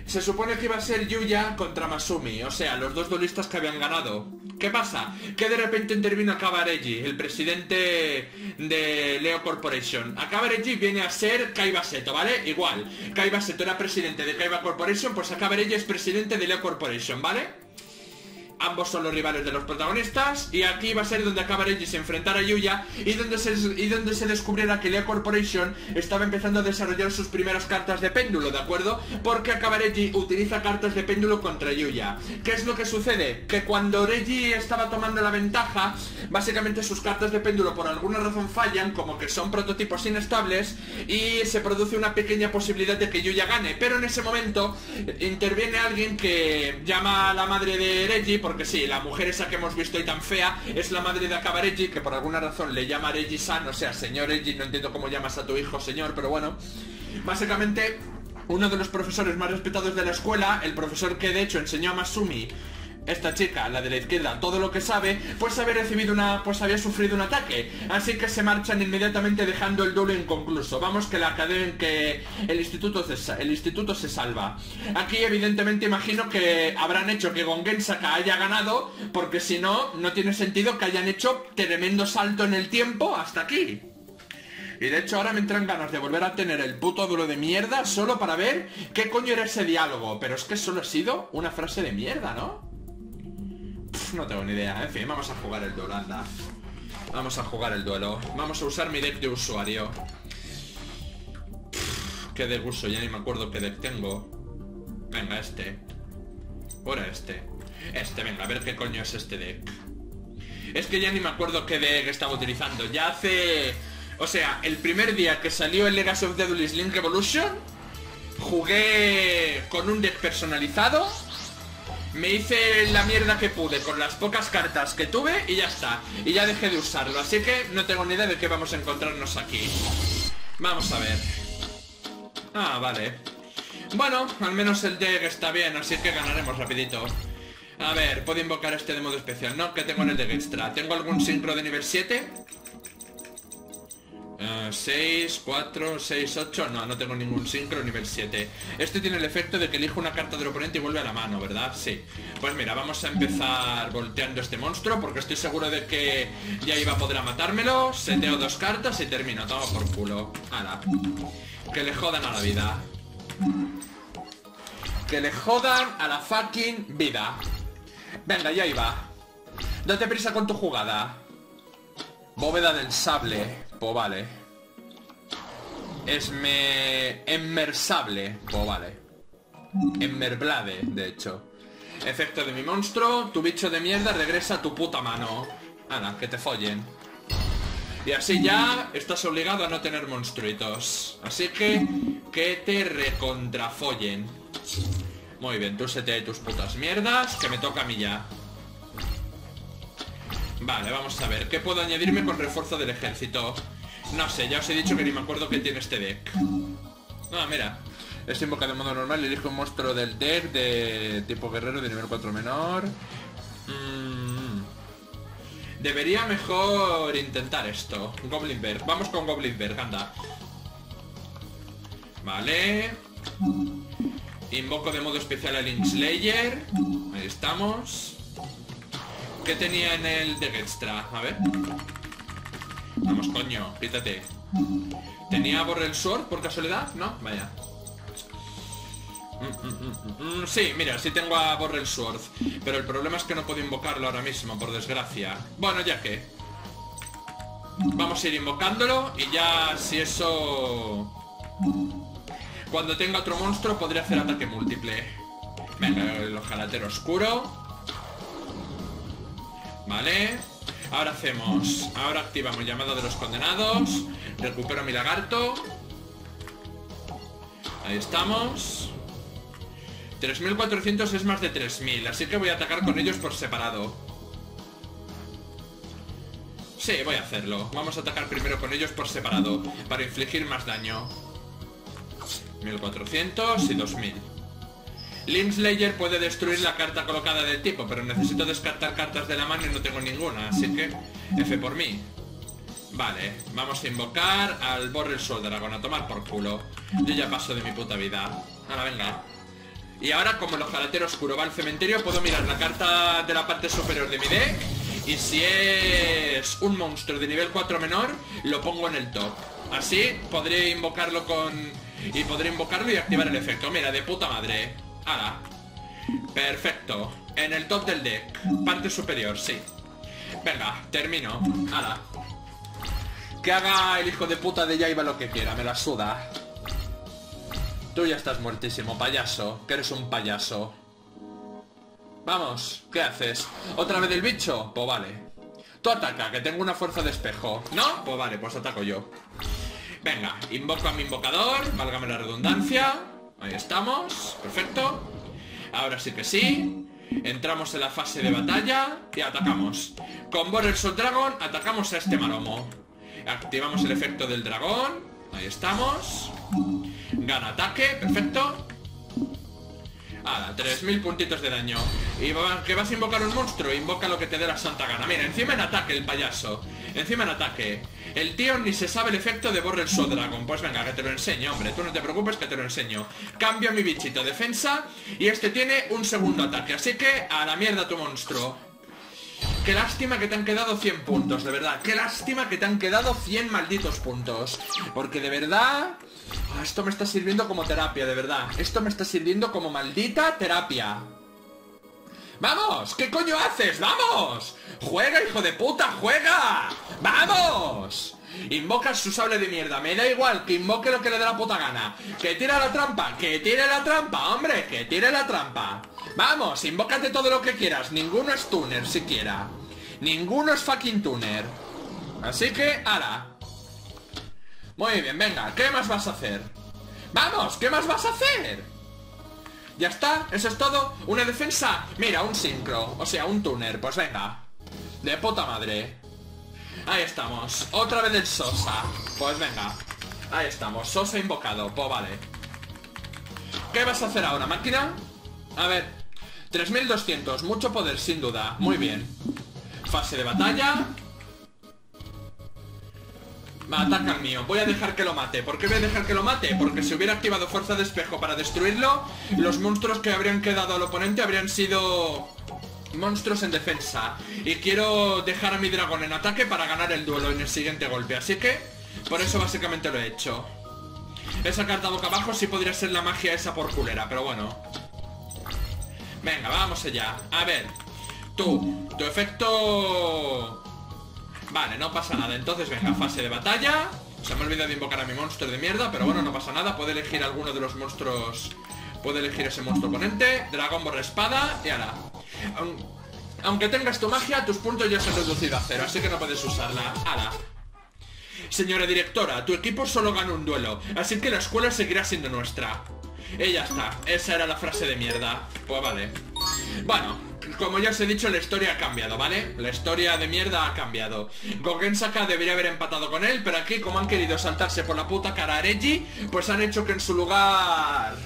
Se supone que iba a ser Yuya contra Masumi, o sea, los dos duelistas que habían ganado. ¿Qué pasa? Que de repente intervino Akaba Reggie, el presidente de Leo Corporation. Akaba Reggie viene a ser Kaiba Seto, ¿vale? Igual, Kaiba Seto era presidente de Kaiba Corporation, pues Akaba Reggie es presidente de Leo Corporation, ¿vale? Ambos son los rivales de los protagonistas. Y aquí va a ser donde Akaba Reggie se enfrentara a Yuya y donde se descubriera que Leo Corporation estaba empezando a desarrollar sus primeras cartas de péndulo, ¿de acuerdo? Porque Akaba Reggie utiliza cartas de péndulo contra Yuya. ¿Qué es lo que sucede? Que cuando Reggie estaba tomando la ventaja, básicamente sus cartas de péndulo por alguna razón fallan, como que son prototipos inestables, y se produce una pequeña posibilidad de que Yuya gane. Pero en ese momento interviene alguien que llama a la madre de Reggie, porque sí, la mujer esa que hemos visto y tan fea es la madre de Akaba Reggie, que por alguna razón le llama Reggie-san, o sea, señor Reggie. No entiendo cómo llamas a tu hijo señor, pero bueno. Básicamente, uno de los profesores más respetados de la escuela, el profesor que de hecho enseñó a Masumi, esta chica, la de la izquierda, todo lo que sabe, pues había sufrido un ataque. Así que se marchan inmediatamente dejando el duelo inconcluso. Vamos, que el instituto se salva. Aquí evidentemente imagino que habrán hecho que Gongen Saka haya ganado, porque si no, no tiene sentido que hayan hecho tremendo salto en el tiempo hasta aquí. Y de hecho ahora me entran ganas de volver a tener el puto duelo de mierda solo para ver qué coño era ese diálogo. Pero es que solo ha sido una frase de mierda, ¿no? No tengo ni idea, en fin, vamos a jugar el duelo, anda. Vamos a jugar el duelo. Vamos a usar mi deck de usuario. Qué deck uso, ya ni me acuerdo qué deck tengo. Venga, este. Ahora este. Venga, a ver qué coño es este deck. Es que ya ni me acuerdo qué deck estaba utilizando. Ya hace... O sea, el primer día que salió el Legacy of the Duelist Link Evolution, jugué con un deck personalizado. Me hice la mierda que pude con las pocas cartas que tuve y ya está. Y ya dejé de usarlo, así que no tengo ni idea de qué vamos a encontrarnos aquí. Vamos a ver. Ah, vale. Bueno, al menos el deck está bien, así que ganaremos rapidito. A ver, puedo invocar este de modo especial. No, que tengo en el deck extra. ¿Tengo algún sincro de nivel 7? 6, 4, 6, 8. No, no tengo ningún sincro nivel 7. Este tiene el efecto de que elijo una carta del oponente y vuelve a la mano, ¿verdad? Sí. Pues mira, vamos a empezar volteando este monstruo, porque estoy seguro de que Yaiba podrá matármelo. Seteo 2 cartas y termino. Toma por culo. Hala. Que le jodan a la vida. Que le jodan a la fucking vida. Venga, Yaiba, date prisa con tu jugada. Bóveda del sable. Pues vale. Enmersable. Pues vale. Enmerblade, de hecho. Efecto de mi monstruo. Tu bicho de mierda regresa a tu puta mano. Ana, que te follen. Y así ya estás obligado a no tener monstruitos. Así que te recontrafollen. Muy bien, tú sete tus putas mierdas, que me toca a mí ya. Vale, vamos a ver, ¿qué puedo añadirme con refuerzo del ejército? No sé, ya os he dicho que ni me acuerdo qué tiene este deck. Ah, mira. Este invoca de modo normal y elijo un monstruo del deck de tipo guerrero de nivel 4 menor. Debería mejor intentar esto. Goblin Bear. Vamos con Goblin Bear, anda. Vale. Invoco de modo especial a Link Slayer. Ahí estamos. ¿Qué tenía en el deck extra? A ver. Vamos, coño, quítate. ¿Tenía Borrel Sword por casualidad? ¿No? Vaya. Sí, mira, sí tengo a Borrel Sword. Pero el problema es que no puedo invocarlo ahora mismo, por desgracia. Bueno, ya que vamos a ir invocándolo. Y ya, si eso... Cuando tenga otro monstruo podré hacer ataque múltiple. Venga, el ojalatero oscuro. Vale. Ahora hacemos... Ahora activamos llamada de los condenados. Recupero mi lagarto. Ahí estamos. 3400 es más de 3000, así que voy a atacar con ellos por separado. Sí, voy a hacerlo. Vamos a atacar primero con ellos por separado, para infligir más daño. 1400 y 2000. Link Slayer puede destruir la carta colocada del tipo, pero necesito descartar cartas de la mano y no tengo ninguna, así que F por mí. Vale, vamos a invocar al Borrel Soul Dragon, a tomar por culo. Yo ya paso de mi puta vida. Ahora, venga. Y ahora, como el ojalatero oscuro va al cementerio, puedo mirar la carta de la parte superior de mi deck. Y si es un monstruo de nivel 4 menor, lo pongo en el top. Así podré invocarlo y activar el efecto. Mira, de puta madre. ¡Hala! Perfecto. En el top del deck. Parte superior, sí. Venga, termino. ¡Hala! Que haga el hijo de puta de Jaiba lo que quiera, me la suda. Tú ya estás muertísimo, payaso. Que eres un payaso. Vamos, ¿qué haces? ¿Otra vez el bicho? Pues vale. Tú ataca, que tengo una fuerza de espejo. ¿No? Pues vale, pues ataco yo. Venga, invoco a mi invocador. Válgame la redundancia. Ahí estamos, perfecto. Ahora sí que sí. Entramos en la fase de batalla y atacamos. Con Borrel Soul Dragon atacamos a este maromo. Activamos el efecto del dragón. Ahí estamos. Gana ataque, perfecto. Ahora, 3000 puntitos de daño. ¿Y que vas a invocar un monstruo? Invoca lo que te dé la santa gana. Mira, encima en ataque el payaso. Encima en ataque. El tío ni se sabe el efecto de Borrel Soul Dragon. Pues venga, que te lo enseño, hombre. Tú no te preocupes, que te lo enseño. Cambio a mi bichito defensa. Y este tiene un segundo ataque. Así que a la mierda tu monstruo. Qué lástima que te han quedado 100 puntos, de verdad. Qué lástima que te han quedado 100 malditos puntos. Porque de verdad... esto me está sirviendo como terapia, de verdad. Esto me está sirviendo como maldita terapia. ¡Vamos! ¿Qué coño haces? ¡Vamos! ¡Juega, hijo de puta! ¡Juega! ¡Vamos! Invoca su sable de mierda. Me da igual, que invoque lo que le dé la puta gana. ¡Que tire la trampa! ¡Que tire la trampa, hombre! ¡Que tire la trampa! ¡Vamos! Invócate todo lo que quieras. Ninguno es tuner siquiera. Ninguno es fucking tuner. Así que, ¡hala! Muy bien, venga, ¿qué más vas a hacer? ¡Vamos! ¿Qué más vas a hacer? ¿Ya está? ¿Eso es todo? ¿Una defensa? Mira, un sincro. O sea, un tuner. Pues venga. De puta madre. Ahí estamos. Otra vez el Sosa. Pues venga. Ahí estamos. Sosa invocado. Pues vale. ¿Qué vas a hacer ahora, máquina? A ver. 3200. Mucho poder, sin duda. Muy bien. Fase de batalla. Ataca al mío, voy a dejar que lo mate. ¿Por qué voy a dejar que lo mate? Porque si hubiera activado fuerza de espejo para destruirlo, los monstruos que habrían quedado al oponente habrían sido monstruos en defensa. Y quiero dejar a mi dragón en ataque para ganar el duelo en el siguiente golpe. Así que, por eso básicamente lo he hecho. Esa carta boca abajo sí podría ser la magia esa por culera, pero bueno. Venga, vamos allá. A ver, tu efecto... Vale, no pasa nada. Entonces venga, fase de batalla. Se me ha olvidado de invocar a mi monstruo de mierda, pero bueno, no pasa nada. Puede elegir alguno de los monstruos. Puede elegir ese monstruo oponente. Dragón borra espada. Y ahora, aunque tengas tu magia, tus puntos ya se han reducido a 0, así que no puedes usarla. Ahora, señora directora, tu equipo solo gana un duelo, así que la escuela seguirá siendo nuestra. Y ya está, esa era la frase de mierda. Pues vale. Bueno, como ya os he dicho, la historia ha cambiado, ¿vale? La historia de mierda ha cambiado. Gogensaka debería haber empatado con él, pero aquí, como han querido saltarse por la puta cara a Reggie, pues han hecho que en su lugar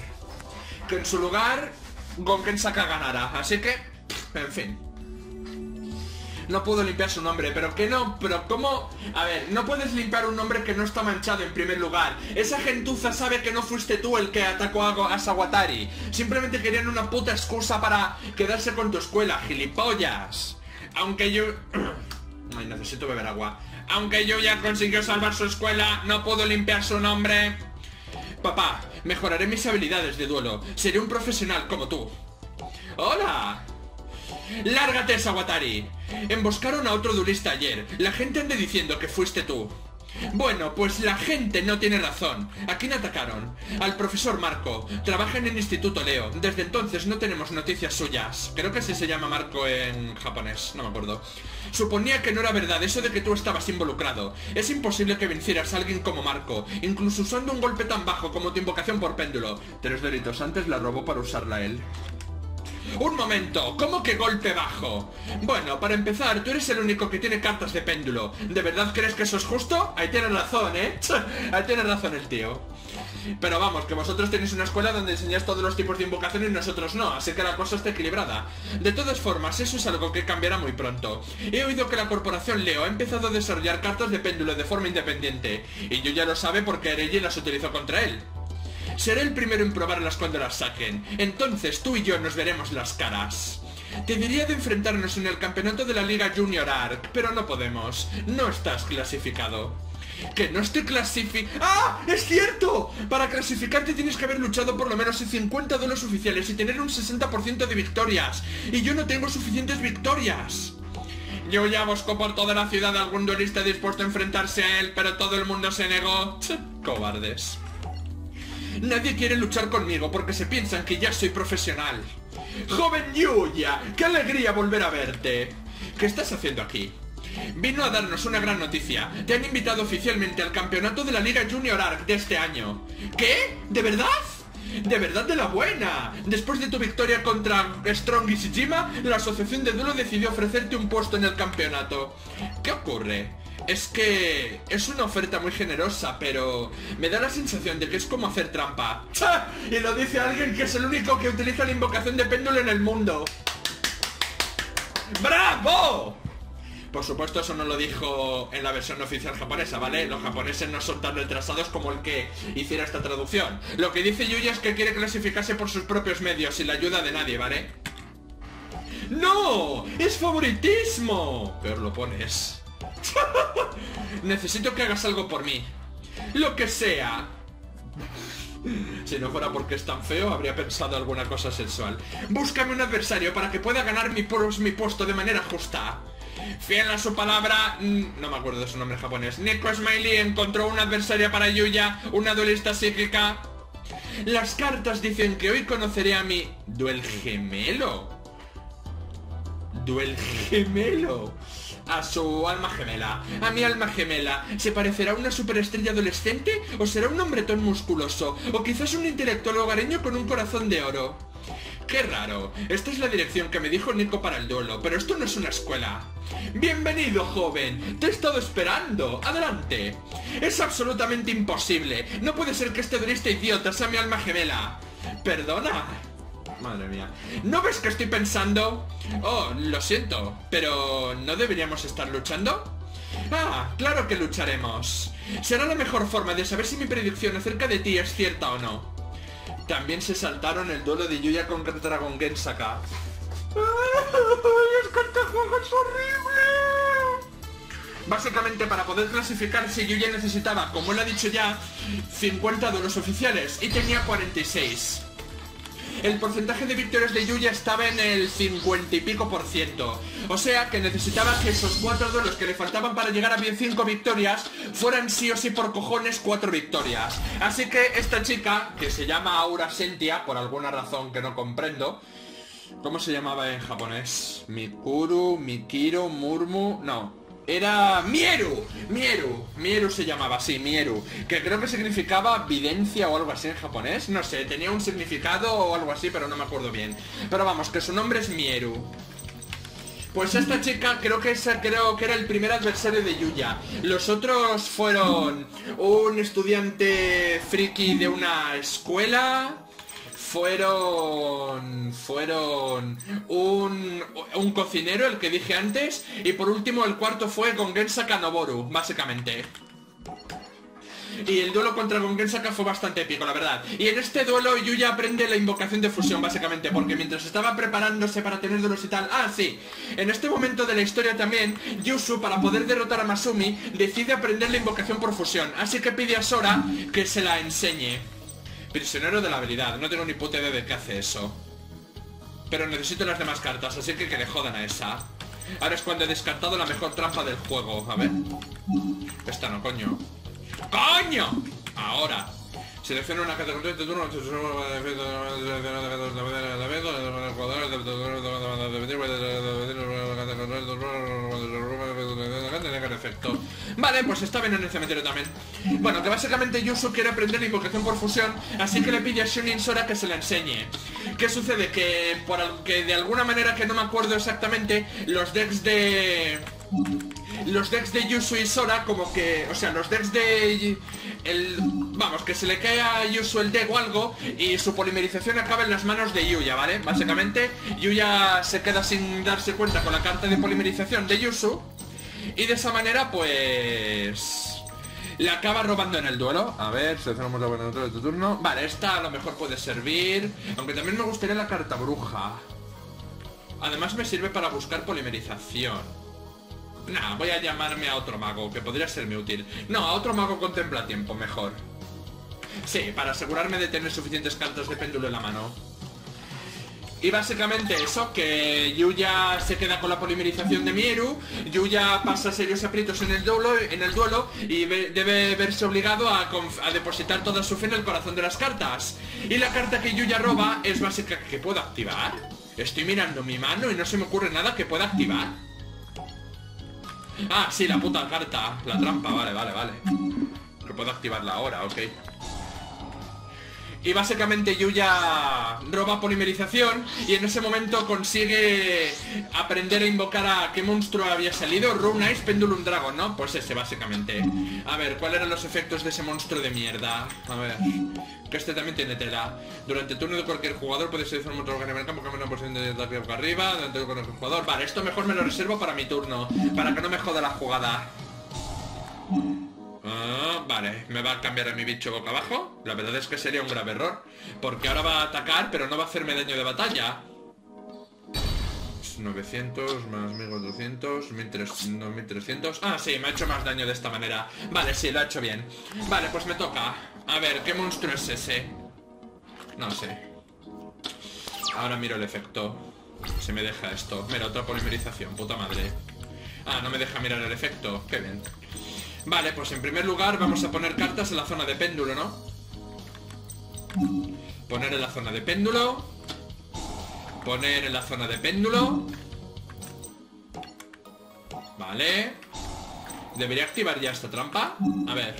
Gogensaka ganara. Así que, en fin. No puedo limpiar su nombre, pero que no, pero ¿cómo? A ver, no puedes limpiar un nombre que no está manchado en primer lugar. Esa gentuza sabe que no fuiste tú el que atacó a Sawatari. Simplemente querían una puta excusa para quedarse con tu escuela, gilipollas. Aunque yo... Ay, necesito beber agua. Aunque yo ya consiguió salvar su escuela, no puedo limpiar su nombre. Papá, mejoraré mis habilidades de duelo. Seré un profesional como tú. ¡Hola! ¡Lárgate, Sawatari! Emboscaron a otro duelista ayer. La gente anda diciendo que fuiste tú. Bueno, pues la gente no tiene razón. ¿A quién atacaron? Al profesor Marco. Trabaja en el Instituto Leo. Desde entonces no tenemos noticias suyas. Creo que así se llama Marco en japonés. No me acuerdo. Suponía que no era verdad eso de que tú estabas involucrado. Es imposible que vencieras a alguien como Marco, incluso usando un golpe tan bajo como tu invocación por péndulo. 3 delitos antes la robó para usarla él. ¡Un momento! ¿Cómo que golpe bajo? Bueno, para empezar, tú eres el único que tiene cartas de péndulo. ¿De verdad crees que eso es justo? Ahí tienes razón, ¿eh? Ahí tiene razón el tío. Pero vamos, que vosotros tenéis una escuela donde enseñáis todos los tipos de invocaciones y nosotros no, así que la cosa está equilibrada. De todas formas, eso es algo que cambiará muy pronto. He oído que la corporación Leo ha empezado a desarrollar cartas de péndulo de forma independiente. Y yo ya lo sabe porque Reggie las utilizó contra él. Seré el primero en probarlas cuando las saquen. Entonces tú y yo nos veremos las caras. Te diría de enfrentarnos en el campeonato de la Liga Junior Arc, pero no podemos. No estás clasificado. ¿Que no estoy clasificado? ¡Ah! ¡Es cierto! Para clasificarte tienes que haber luchado por lo menos en 50 duelos oficiales y tener un 60% de victorias. Y yo no tengo suficientes victorias. Yo ya busco por toda la ciudad a algún duelista dispuesto a enfrentarse a él, pero todo el mundo se negó. Cobardes. Nadie quiere luchar conmigo porque se piensan que ya soy profesional. ¡Joven Yuya! ¡Qué alegría volver a verte! ¿Qué estás haciendo aquí? Vino a darnos una gran noticia. Te han invitado oficialmente al campeonato de la Liga Junior Arc de este año. ¿Qué? ¿De verdad? ¡De verdad de la buena! Después de tu victoria contra Strong y Shijima, la asociación de duelo decidió ofrecerte un puesto en el campeonato. ¿Qué ocurre? Es que es una oferta muy generosa, pero me da la sensación de que es como hacer trampa. ¡Cha! Y lo dice alguien que es el único que utiliza la invocación de péndulo en el mundo. ¡Bravo! Por supuesto, eso no lo dijo en la versión oficial japonesa, ¿vale? Los japoneses no son tan retrasados como el que hiciera esta traducción. Lo que dice Yuya es que quiere clasificarse por sus propios medios, sin la ayuda de nadie, ¿vale? ¡No! ¡Es favoritismo! Peor lo pones. Necesito que hagas algo por mí. Lo que sea. Si no fuera porque es tan feo, habría pensado alguna cosa sexual. Búscame un adversario para que pueda ganar mi puesto de manera justa. Fiel a su palabra, no me acuerdo de su nombre japonés, Neko Smiley encontró una adversaria para Yuya, una duelista psíquica. Las cartas dicen que hoy conoceré a mi duel gemelo. Duel gemelo. A su alma gemela, a mi alma gemela. ¿Se parecerá a una superestrella adolescente? ¿O será un hombretón musculoso? ¿O quizás un intelectual hogareño con un corazón de oro? ¡Qué raro! Esta es la dirección que me dijo Nico para el duelo, pero esto no es una escuela. ¡Bienvenido, joven! ¡Te he estado esperando! ¡Adelante! ¡Es absolutamente imposible! ¡No puede ser que este duelista idiota sea mi alma gemela! ¿Perdona? Madre mía. ¿No ves que estoy pensando? Oh, lo siento, pero ¿no deberíamos estar luchando? Ah, claro que lucharemos. Será la mejor forma de saber si mi predicción acerca de ti es cierta o no. También se saltaron el duelo de Yuya con Dragon Gensaka. ¡Es que este juego es horrible! Básicamente, para poder clasificarse, Yuya necesitaba, como él ha dicho ya, 50 duelos oficiales y tenía 46. El porcentaje de victorias de Yuya estaba en el 50 y pico %. O sea que necesitaba que esos 4 duelos que le faltaban para llegar a 5 victorias fueran sí o sí por cojones 4 victorias. Así que esta chica, que se llama Aura Sentia, por alguna razón que no comprendo. ¿Cómo se llamaba en japonés? Mikuru, Mikiro, Murmu... No. Era Mieru, Mieru se llamaba, sí, Mieru, que creo que significaba videncia o algo así en japonés, no sé, tenía un significado o algo así, pero no me acuerdo bien. Pero vamos, que su nombre es Mieru. Pues esta chica creo que era el primer adversario de Yuya. Los otros fueron un estudiante friki de una escuela... Fueron un cocinero, el que dije antes, y por último el cuarto fue con Gensaka Noboru, básicamente. Y el duelo contra Gensaka fue bastante épico, la verdad. Y en este duelo Yuya aprende la invocación de fusión, básicamente, porque mientras estaba preparándose para tener duelos y tal... Ah, sí, en este momento de la historia también, Yusu, para poder derrotar a Masumi, decide aprender la invocación por fusión. Así que pide a Sora que se la enseñe. Prisionero de la habilidad, no tengo ni puta idea de qué hace eso. Pero necesito las demás cartas, así que le jodan a esa. Ahora es cuando he descartado la mejor trampa del juego. A ver. Esta no, coño. ¡Coño! Ahora. Selecciona una categoría de turno. Vale, pues está bien en el cementerio también. Bueno, que básicamente Yusu quiere aprender la invocación por fusión, así que le pide a Shunin Sora que se la enseñe. ¿Qué sucede? Que de alguna manera, que no me acuerdo exactamente, los decks de Yusu y Sora, como que... O sea, los decks de... Vamos, que se le cae a Yusu el deck o algo y su polimerización acaba en las manos de Yuya, ¿vale? Básicamente, Yuya se queda sin darse cuenta con la carta de polimerización de Yusu y de esa manera, pues... Le acaba robando en el duelo. A ver, seleccionamos la buena nota de tu turno. Vale, esta a lo mejor puede servir. Aunque también me gustaría la carta bruja. Además me sirve para buscar polimerización. Nah, voy a llamarme a otro mago, que podría serme útil. No, a otro mago contempla tiempo, mejor. Sí, para asegurarme de tener suficientes cartas de péndulo en la mano. Y básicamente eso, que Yuya se queda con la polimerización de Mieru. Yuya pasa serios aprietos en el duelo y debe verse obligado a depositar toda su fe en el corazón de las cartas. Y la carta que Yuya roba es básica. ¿Que puedo activar? Estoy mirando mi mano y no se me ocurre nada que pueda activar. Ah, sí, la puta carta. La trampa, vale. Que puedo activarla ahora, ok. Y básicamente Yuya roba polimerización y en ese momento consigue aprender a invocar a qué monstruo había salido. Rune Ice Pendulum Dragon, ¿no? Pues ese básicamente. A ver, ¿cuáles eran los efectos de ese monstruo de mierda? A ver, que este también tiene tela. Durante el turno de cualquier jugador puede seleccionar un monstruo que en el campo, cambia una posición de ataque boca arriba. Durante el turno de cualquier jugador. Vale, esto mejor me lo reservo para mi turno, para que no me joda la jugada. Vale, me va a cambiar a mi bicho boca abajo. La verdad es que sería un grave error, porque ahora va a atacar, pero no va a hacerme daño de batalla. 900 más 1400, 1300. Ah, sí, me ha hecho más daño de esta manera. Vale, sí, lo ha hecho bien. Vale, pues me toca. A ver, ¿qué monstruo es ese? No sé. Ahora miro el efecto. Si me deja esto. Mira, otra polimerización, puta madre. Ah, no me deja mirar el efecto. Qué bien. Vale, pues en primer lugar vamos a poner cartas en la zona de péndulo, ¿no? Poner en la zona de péndulo. Poner en la zona de péndulo. Vale. ¿Debería activar ya esta trampa? A ver.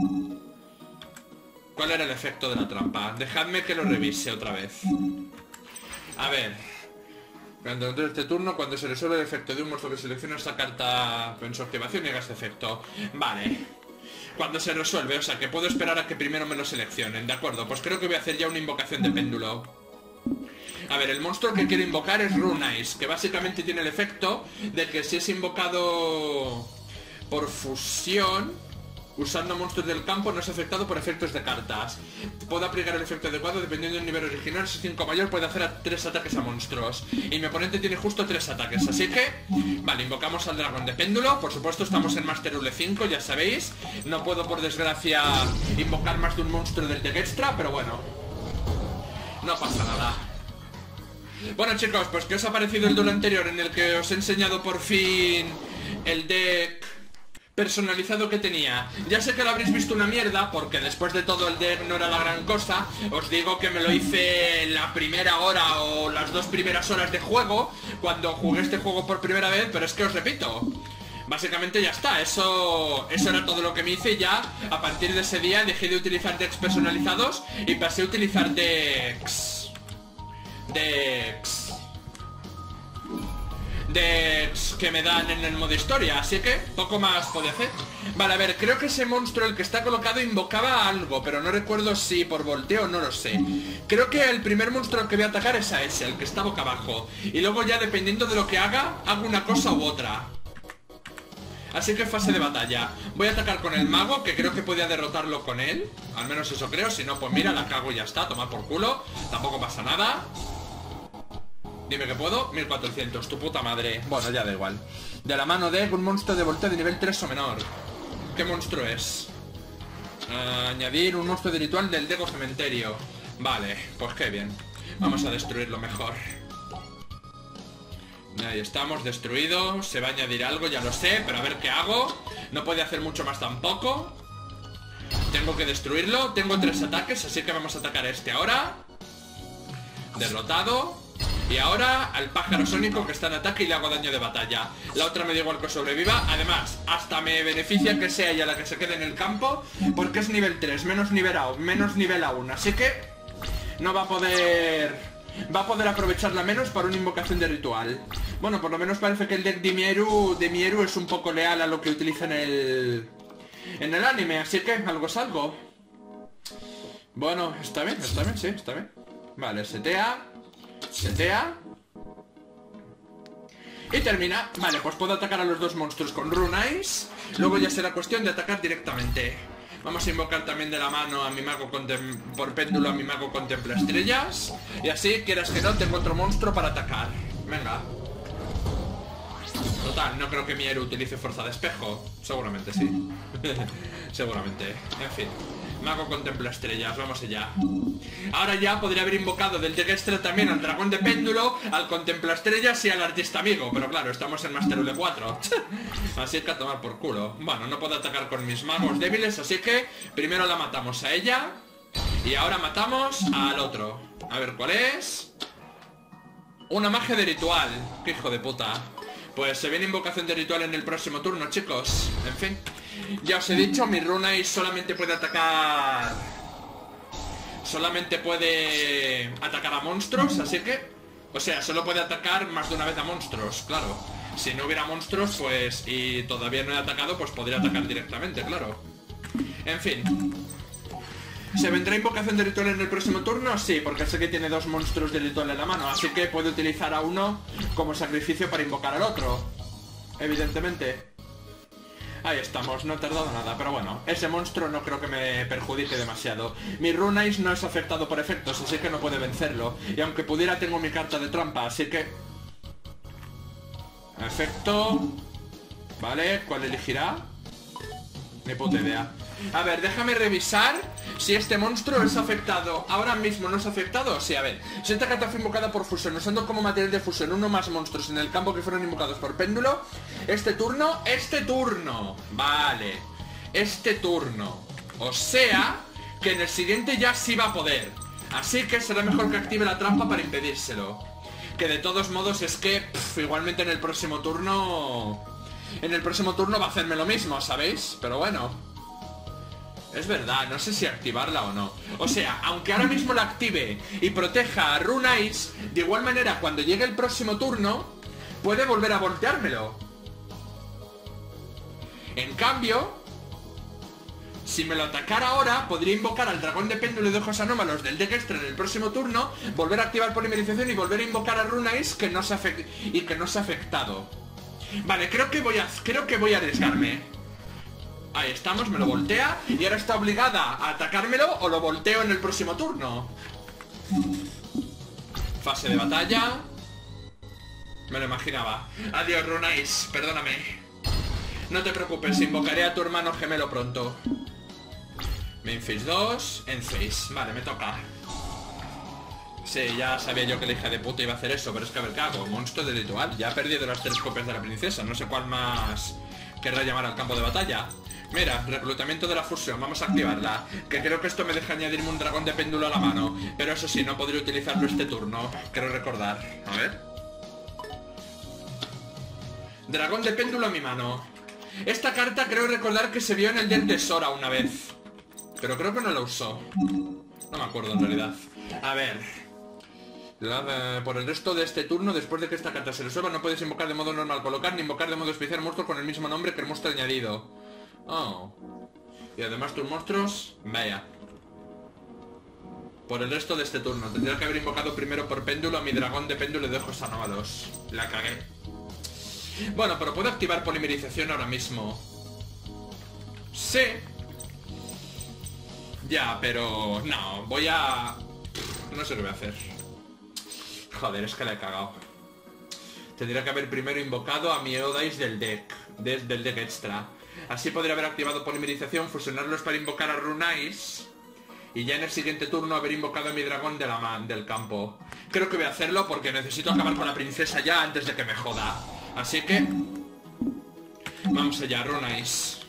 ¿Cuál era el efecto de la trampa? Dejadme que lo revise otra vez. A ver. Durante este turno, cuando se resuelve el efecto de un monstruo que selecciona esta carta en su activación, llega este efecto. Vale. Cuando se resuelve, o sea que puedo esperar a que primero me lo seleccionen. De acuerdo, pues creo que voy a hacer ya una invocación de péndulo. A ver, el monstruo que quiero invocar es Rune Ice, que básicamente tiene el efecto de que si es invocado por fusión, usando monstruos del campo, no es afectado por efectos de cartas. Puedo aplicar el efecto adecuado dependiendo del nivel original. Si 5 mayor puede hacer 3 ataques a monstruos. Y mi oponente tiene justo 3 ataques. Así que, vale, invocamos al dragón de péndulo. Por supuesto estamos en Master Rule 5, ya sabéis. No puedo por desgracia invocar más de un monstruo del deck extra, pero bueno, no pasa nada. Bueno chicos, pues ¿qué os ha parecido el duelo anterior en el que os he enseñado por fin el deck personalizado que tenía? Ya sé que lo habréis visto una mierda, porque después de todo el deck no era la gran cosa. Os digo que me lo hice la primera hora o las 2 primeras horas de juego, cuando jugué este juego por primera vez, pero es que os repito, básicamente ya está, eso era todo lo que me hice. Ya a partir de ese día dejé de utilizar decks personalizados y pasé a utilizar decks que me dan en el modo historia, así que poco más podía hacer. Vale, a ver, creo que ese monstruo, el que está colocado, invocaba algo, pero no recuerdo si por volteo, no lo sé. Creo que el primer monstruo que voy a atacar es a ese, el que está boca abajo, y luego ya dependiendo de lo que haga, hago una cosa u otra. Así que fase de batalla. Voy a atacar con el mago, que creo que podía derrotarlo con él. Al menos eso creo, si no pues mira, la cago y ya está, tomar por culo. Tampoco pasa nada. Dime que puedo, 1400, tu puta madre. Bueno, ya da igual. De la mano de un monstruo de volteo de nivel 3 o menor. ¿Qué monstruo es? Añadir un monstruo de ritual del Dego Cementerio. Vale, pues qué bien. Vamos a destruirlo mejor. Ahí estamos, destruido. Se va a añadir algo, ya lo sé, pero a ver qué hago. No puede hacer mucho más tampoco. Tengo que destruirlo. Tengo 3 ataques, así que vamos a atacar a este ahora. Derrotado. Y ahora al pájaro sónico, que está en ataque y le hago daño de batalla. La otra me da igual que sobreviva. Además, hasta me beneficia que sea ella la que se quede en el campo, porque es nivel 3, menos nivel aún. Así que no va a poder... Va a poder aprovecharla menos para una invocación de ritual. Bueno, por lo menos parece que el deck de Mieru es un poco leal a lo que utiliza en el anime. Así que algo es algo. Bueno, está bien, sí, está bien. Vale, setea. Y termina. Vale, pues puedo atacar a los dos monstruos con Rune Ice. Luego ya será cuestión de atacar directamente. Vamos a invocar también de la mano a mi mago por péndulo, a mi mago contempla estrellas. Y así, quieras que no, tengo otro monstruo para atacar. Venga. Total, no creo que mi héroe utilice fuerza de espejo. Seguramente sí. Seguramente. En fin. Mago contempla estrellas, vamos allá. Ahora ya podría haber invocado del deck extra también al dragón de péndulo, al contempla estrellas y al artista amigo. Pero claro, estamos en Master de 4. Así que a tomar por culo. Bueno, no puedo atacar con mis magos débiles, así que primero la matamos a ella. Y ahora matamos al otro. A ver, ¿cuál es? Una magia de ritual. Qué hijo de puta. Pues se viene invocación de ritual en el próximo turno, chicos. En fin. Ya os he dicho, mi Rune Ice solamente puede atacar... Solamente puede atacar a monstruos, así que... O sea, solo puede atacar más de una vez a monstruos, claro. Si no hubiera monstruos, pues... Y todavía no he atacado, pues podría atacar directamente, claro. En fin. ¿Se vendrá invocación de ritual en el próximo turno? Sí, porque sé que tiene dos monstruos de ritual en la mano, así que puede utilizar a uno como sacrificio para invocar al otro. Evidentemente. Ahí estamos, no he tardado nada, pero bueno, ese monstruo no creo que me perjudique demasiado. Mi Rune Ice no es afectado por efectos, así que no puede vencerlo. Y aunque pudiera, tengo mi carta de trampa, así que... Efecto... Vale, ¿cuál elegirá? Ni puta idea. A ver, déjame revisar si este monstruo es afectado. Ahora mismo no es afectado. Sí, a ver, si esta carta fue invocada por fusión, usando como material de fusión uno más monstruos en el campo que fueron invocados por péndulo, este turno, vale, este turno. O sea, que en el siguiente ya sí va a poder. Así que será mejor que active la trampa para impedírselo. Que de todos modos es que, igualmente en el próximo turno... En el próximo turno va a hacerme lo mismo, ¿sabéis? Pero bueno... Es verdad, no sé si activarla o no. O sea, aunque ahora mismo la active y proteja a Rune Ice, de igual manera cuando llegue el próximo turno puede volver a volteármelo. En cambio, si me lo atacara ahora, podría invocar al dragón de péndulo de ojos anómalos del deck extra en el próximo turno, volver a activar polimerización y volver a invocar a Rune Ice que no se ha afectado. Vale, creo que voy a arriesgarme. Ahí estamos, me lo voltea. Y ahora está obligada a atacármelo o lo volteo en el próximo turno. Fase de batalla. Me lo imaginaba. Adiós, Rune Ice, perdóname. No te preocupes, invocaré a tu hermano gemelo pronto. Main phase 2, end phase. Vale, me toca. Sí, ya sabía yo que la hija de puta iba a hacer eso. Pero es que a ver qué hago, monstruo de ritual. Ya he perdido las 3 copias de la princesa. No sé cuál más querrá llamar al campo de batalla. Mira, reclutamiento de la fusión, vamos a activarla. Que creo que esto me deja añadirme un dragón de péndulo a la mano. Pero eso sí, no podré utilizarlo este turno. Quiero recordar, a ver. Dragón de péndulo a mi mano. Esta carta creo recordar que se vio en el deck de Sora una vez. Pero creo que no la usó. No me acuerdo en realidad. A ver. Por el resto de este turno, después de que esta carta se resuelva, no puedes invocar de modo normal colocar ni invocar de modo especial monstruos con el mismo nombre que el monstruo añadido. Oh. Y además tus monstruos... Vaya. Por el resto de este turno tendría que haber invocado primero por péndulo a mi dragón de péndulo de ojos anómalos. La cagué. Bueno, pero puedo activar polimerización ahora mismo. Sí. Ya, pero... No, voy a... No sé qué voy a hacer. Joder, es que la he cagado. Tendría que haber primero invocado a mi Eodice del deck. Del deck extra. Así podría haber activado polimerización, fusionarlos para invocar a Rune Ice. Y ya en el siguiente turno haber invocado a mi dragón del campo. Creo que voy a hacerlo porque necesito acabar con la princesa ya antes de que me joda. Así que... Vamos allá, Rune Ice.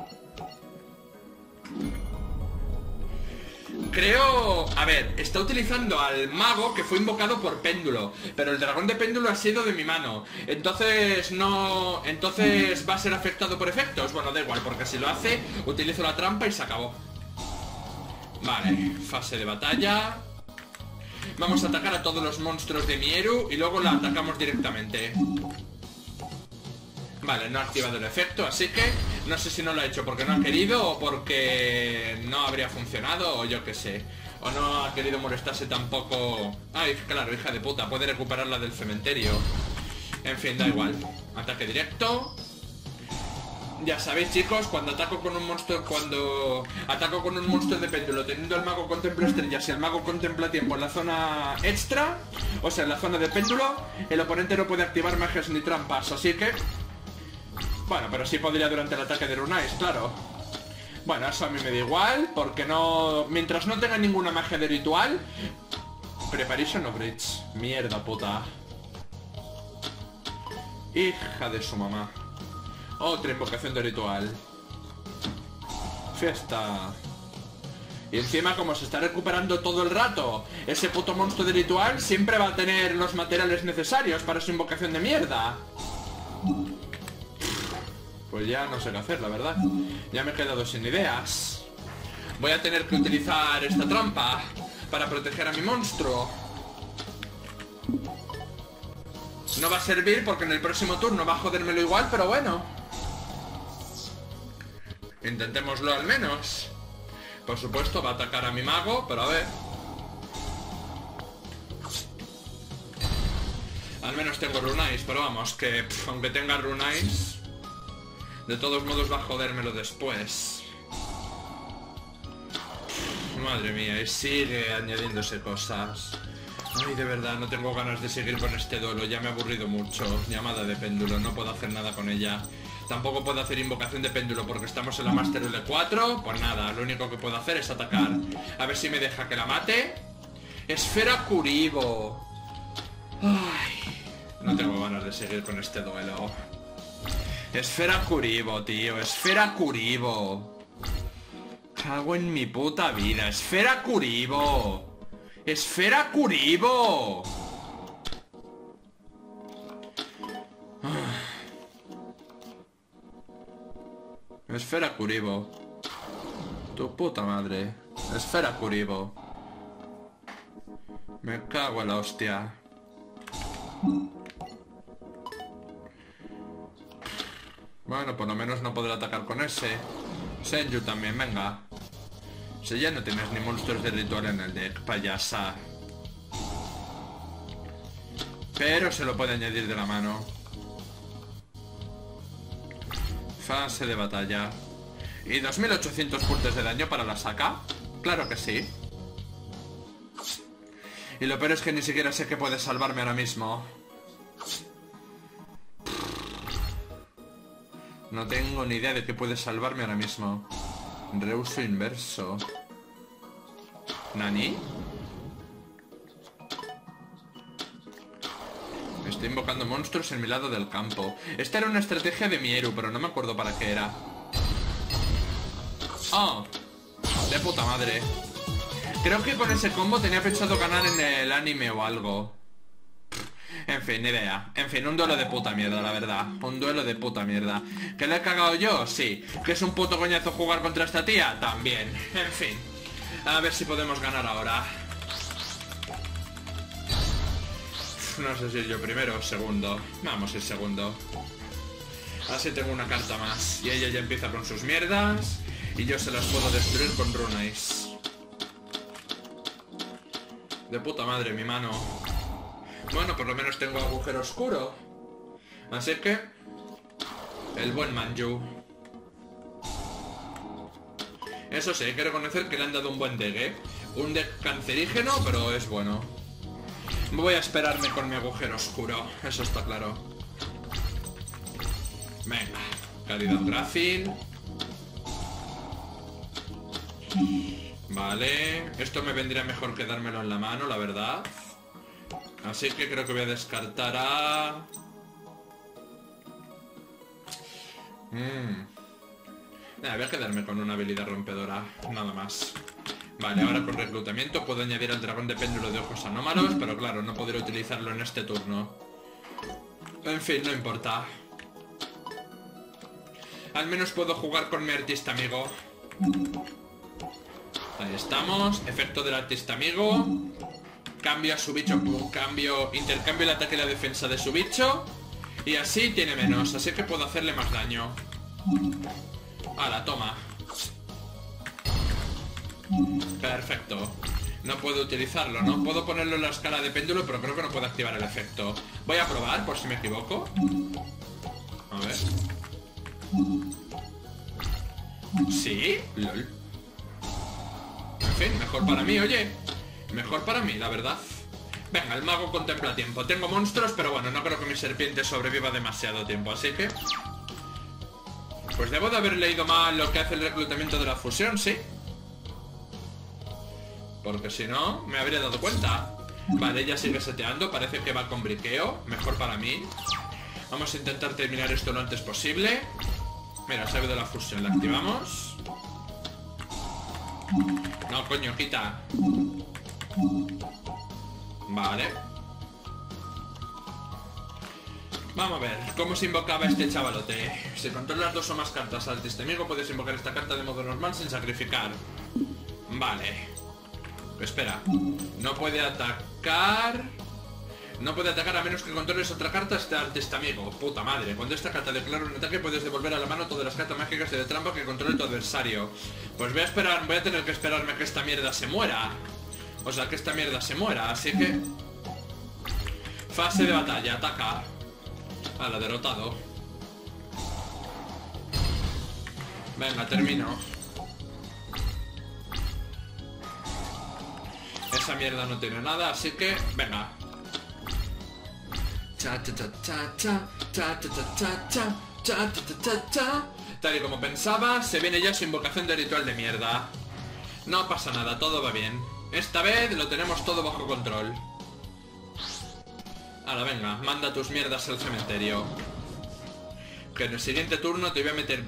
Creo... A ver, está utilizando al mago que fue invocado por péndulo. Pero el dragón de péndulo ha sido de mi mano. Entonces no... Entonces va a ser afectado por efectos. Bueno, da igual, porque si lo hace, utilizo la trampa y se acabó. Vale, fase de batalla. Vamos a atacar a todos los monstruos de mi Eru y luego la atacamos directamente. Vale, no ha activado el efecto, así que no sé si no lo ha hecho porque no ha querido o porque no habría funcionado o yo qué sé. O no ha querido molestarse tampoco. Ay, claro, hija de puta, puede recuperarla del cementerio. En fin, da igual. Ataque directo. Ya sabéis, chicos, cuando ataco con un monstruo de péndulo teniendo el mago contempla estrellas y el mago contempla tiempo en la zona extra, o sea, en la zona de péndulo, el oponente no puede activar magias ni trampas, así que... Bueno, pero sí podría durante el ataque de Runais, claro. Bueno, eso a mí me da igual, porque no... Mientras no tenga ninguna magia de ritual... Preparation of Bridge. Mierda puta. Hija de su mamá. Otra invocación de ritual. Fiesta. Y encima, como se está recuperando todo el rato, ese puto monstruo de ritual siempre va a tener los materiales necesarios para su invocación de mierda. Pues ya no sé qué hacer, la verdad. Ya me he quedado sin ideas. Voy a tener que utilizar esta trampa para proteger a mi monstruo. No va a servir porque en el próximo turno va a jodérmelo igual, pero bueno. Intentémoslo al menos. Por supuesto va a atacar a mi mago, pero a ver. Al menos tengo Runais, pero vamos, que aunque tenga Runais, de todos modos va a jodérmelo después. Madre mía, y sigue añadiéndose cosas. Ay, de verdad, no tengo ganas de seguir con este duelo, ya me ha aburrido mucho. Llamada de péndulo, no puedo hacer nada con ella. Tampoco puedo hacer invocación de péndulo porque estamos en la Master L4. Pues nada, lo único que puedo hacer es atacar. A ver si me deja que la mate. Esfera Kuribo. Ay, no tengo ganas de seguir con este duelo. Esfera Kuribo, tío, Esfera Kuribo. Cago en mi puta vida. Esfera Kuribo. Esfera Kuribo. Esfera Kuribo. Tu puta madre. Esfera Kuribo. Me cago en la hostia. Bueno, por lo menos no podré atacar con ese. Senju también, venga. Si ya no tienes ni monstruos de ritual en el deck, payasa. Pero se lo puede añadir de la mano. Fase de batalla. ¿Y 2800 puntos de daño para la saca? Claro que sí. Y lo peor es que ni siquiera sé que puede salvarme ahora mismo. No tengo ni idea de que puede salvarme ahora mismo. Reuso inverso. ¿Nani? Estoy invocando monstruos en mi lado del campo. Esta era una estrategia de Mieru, pero no me acuerdo para qué era. ¡Oh! De puta madre. Creo que con ese combo tenía pensado ganar en el anime o algo. En fin, ni idea. En fin, un duelo de puta mierda, la verdad. Un duelo de puta mierda. ¿Que le he cagado yo? Sí. ¿Que es un puto coñazo jugar contra esta tía? También. En fin. A ver si podemos ganar ahora. No sé si es yo primero o segundo. Vamos, el segundo. Así tengo una carta más. Y ella ya empieza con sus mierdas. Y yo se las puedo destruir con Runais. De puta madre, mi mano. Bueno, por lo menos tengo agujero oscuro. Así que... el buen Manju. Eso sí, hay que reconocer que le han dado un buen deck, ¿eh? Un deck cancerígeno, pero es bueno. Voy a esperarme con mi agujero oscuro. Eso está claro. Venga. Calidad grácil. Vale. Esto me vendría mejor que dármelo en la mano, la verdad. Así que creo que voy a descartar a... voy a quedarme con una habilidad rompedora. Nada más. Vale, ahora con reclutamiento puedo añadir al dragón de péndulo de ojos anómalos, pero claro, no podré utilizarlo en este turno. En fin, no importa. Al menos puedo jugar con mi artista amigo. Ahí estamos. Efecto del artista amigo. Cambio a su bicho. Intercambio el ataque y la defensa de su bicho. Y así tiene menos. Así que puedo hacerle más daño. Ahora, toma. Perfecto. No puedo utilizarlo, no puedo ponerlo en la escala de péndulo, pero creo que no puedo activar el efecto. Voy a probar, por si me equivoco. A ver. Sí, lol. En fin, mejor para mí, oye. Mejor para mí, la verdad. Venga, el mago contempla tiempo. Tengo monstruos, pero bueno, no creo que mi serpiente sobreviva demasiado tiempo, así que... Pues debo de haber leído mal lo que hace el reclutamiento de la fusión, ¿sí? Porque si no, me habría dado cuenta. Vale, ella sigue seteando, parece que va con briqueo. Mejor para mí. Vamos a intentar terminar esto lo antes posible. Mira, se ha ido la fusión, la activamos. No, coño, quita. Vale. Vamos a ver, ¿cómo se invocaba este chavalote? Si controlas 2 o más cartas al testamigo, puedes invocar esta carta de modo normal sin sacrificar. Vale. Espera, no puede atacar. No puede atacar a menos que controles otra carta al testamigo. Puta madre, cuando esta carta declara un ataque puedes devolver a la mano todas las cartas mágicas de trampa que controle tu adversario. Pues voy a tener que esperarme a que esta mierda se muera. O sea, que esta mierda se muera, así que... Fase de batalla, ataca. Hala, derrotado. Venga, termino. Esa mierda no tiene nada, así que... Venga. Tal y como pensaba, se viene ya su invocación de ritual de mierda. No pasa nada, todo va bien. Esta vez lo tenemos todo bajo control. Ahora venga, manda tus mierdas al cementerio. Que en el siguiente turno te voy a meter,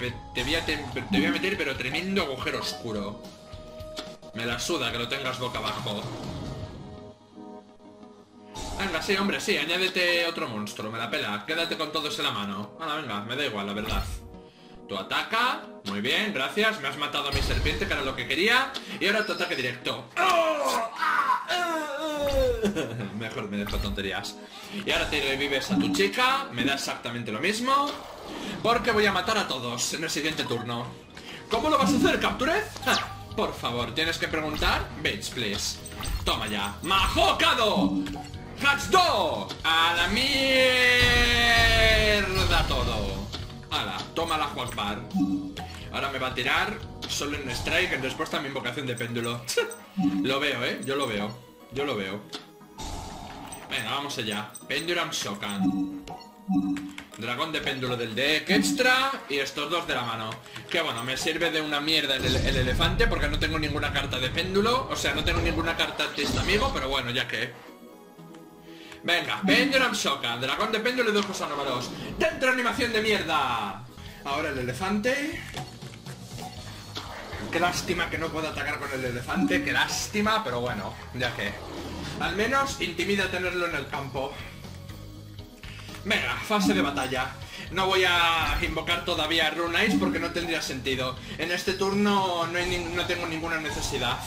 pero tremendo agujero oscuro. Me la suda que lo tengas boca abajo. Venga, sí, hombre, sí, añádete otro monstruo, me la pela. Quédate con todos en la mano. Ahora venga, me da igual, la verdad. Tu ataca, muy bien, gracias. Me has matado a mi serpiente, que era lo que quería. Y ahora tu ataque directo. Mejor me dejo tonterías. Y ahora te revives a tu chica. Me da exactamente lo mismo, porque voy a matar a todos en el siguiente turno. ¿Cómo lo vas a hacer, Capturez? Por favor, tienes que preguntar. Bitch, please. Toma ya. ¡Mahokado! ¡Hatchdo! ¡A la mierda todo! ¡Hala! Toma la Juakbar. Ahora me va a tirar solo en strike en respuesta a mi invocación de péndulo. Lo veo, yo lo veo. Yo lo veo. Venga, vamos allá. Penduram Shokan. Dragón de péndulo del deck extra. Y estos dos de la mano. Que bueno, me sirve de una mierda el elefante, porque no tengo ninguna carta de péndulo. O sea, no tengo ninguna carta de este amigo, pero bueno, ya que... Venga, Penduram Shokan, dragón de péndulo y 2 cosas números. ¡Dentro animación de mierda! Ahora el elefante. Qué lástima que no pueda atacar con el elefante. Qué lástima, pero bueno, ya que... Al menos intimida tenerlo en el campo. Venga, fase de batalla. No voy a invocar todavía Rune Ice porque no tendría sentido. En este turno no tengo ninguna necesidad.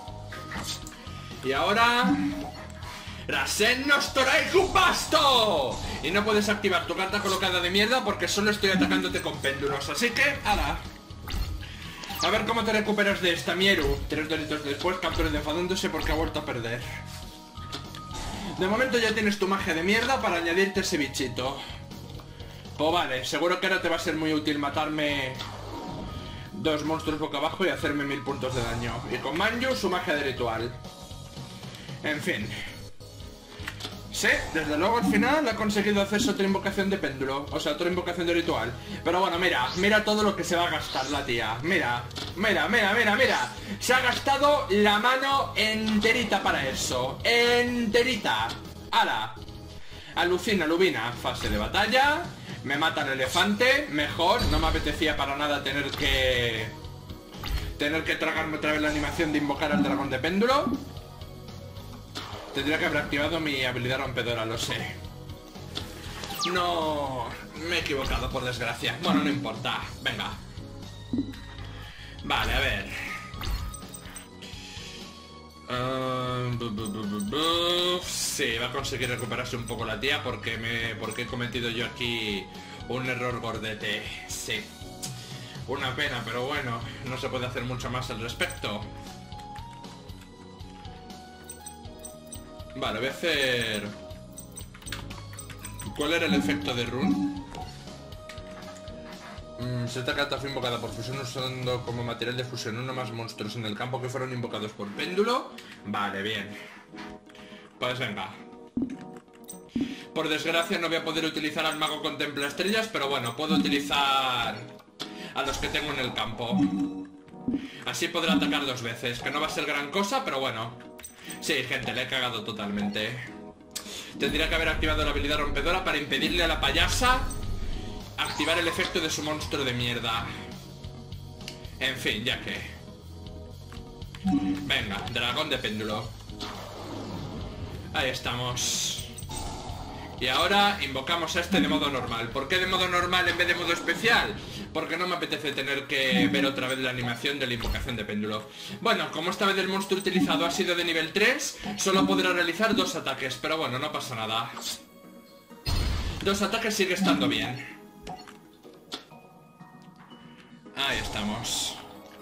Y ahora... Rasen Nostorai Pasto. Y no puedes activar tu carta colocada de mierda porque solo estoy atacándote con péndulos. Así que, ¡hala! A ver cómo te recuperas de esta, Mieru. 3 doritos después, Capturez enfadándose porque ha vuelto a perder. De momento ya tienes tu magia de mierda para añadirte ese bichito. Pues vale, seguro que ahora te va a ser muy útil matarme 2 monstruos boca abajo y hacerme 1000 puntos de daño. Y con Manju su magia de ritual. En fin. Sí, desde luego al final ha conseguido hacerse otra invocación de péndulo. O sea, otra invocación de ritual. Pero bueno, mira todo lo que se va a gastar la tía. Mira. Se ha gastado la mano enterita para eso. Enterita. ¡Hala! Alucina, Lubina. Fase de batalla. Me mata el elefante. Mejor, no me apetecía para nada tener que tragarme otra vez la animación de invocar al dragón de péndulo. Tendría que haber activado mi habilidad rompedora, lo sé. No... me he equivocado, por desgracia. Bueno, no importa. Venga. Vale, a ver. Sí, va a conseguir recuperarse un poco la tía porque he cometido yo aquí un error gordete. Sí. Una pena, pero bueno, no se puede hacer mucho más al respecto. Vale, voy a hacer... ¿Cuál era el efecto de run? Se ataca fue invocada por fusión usando como material de fusión uno más monstruos en el campo que fueron invocados por péndulo. Vale, bien. Pues venga. Por desgracia no voy a poder utilizar al mago contempla estrellas, pero bueno, puedo utilizar a los que tengo en el campo. Así podré atacar 2 veces, que no va a ser gran cosa, pero bueno. Sí, gente, le he cagado totalmente. Tendría que haber activado la habilidad rompedora para impedirle a la payasa activar el efecto de su monstruo de mierda. En fin, ya que... Venga, dragón de péndulo. Ahí estamos. Y ahora invocamos a este de modo normal. ¿Por qué de modo normal en vez de modo especial? Porque no me apetece tener que ver otra vez la animación de la invocación de péndulo. Bueno, como esta vez el monstruo utilizado ha sido de nivel 3, solo podrá realizar 2 ataques. Pero bueno, no pasa nada. 2 ataques sigue estando bien. Ahí estamos.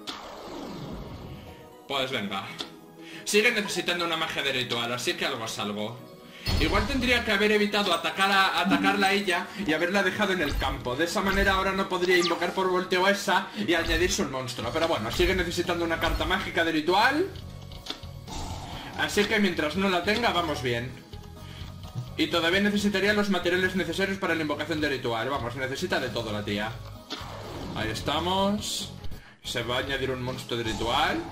Pues venga. Sigue necesitando una magia de ritual, así que algo es algo. Igual tendría que haber evitado atacarla a ella y haberla dejado en el campo. De esa manera ahora no podría invocar por volteo a esa y añadirse un monstruo. Pero bueno, sigue necesitando una carta mágica de ritual. Así que mientras no la tenga, vamos bien. Y todavía necesitaría los materiales necesarios para la invocación de ritual. Vamos, necesita de todo la tía. Ahí estamos. Se va a añadir un monstruo de ritual.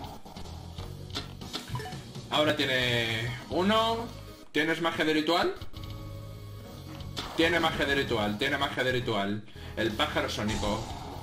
Ahora tiene 1... ¿Tienes magia de ritual? Tiene magia de ritual, tiene magia de ritual. El pájaro sónico.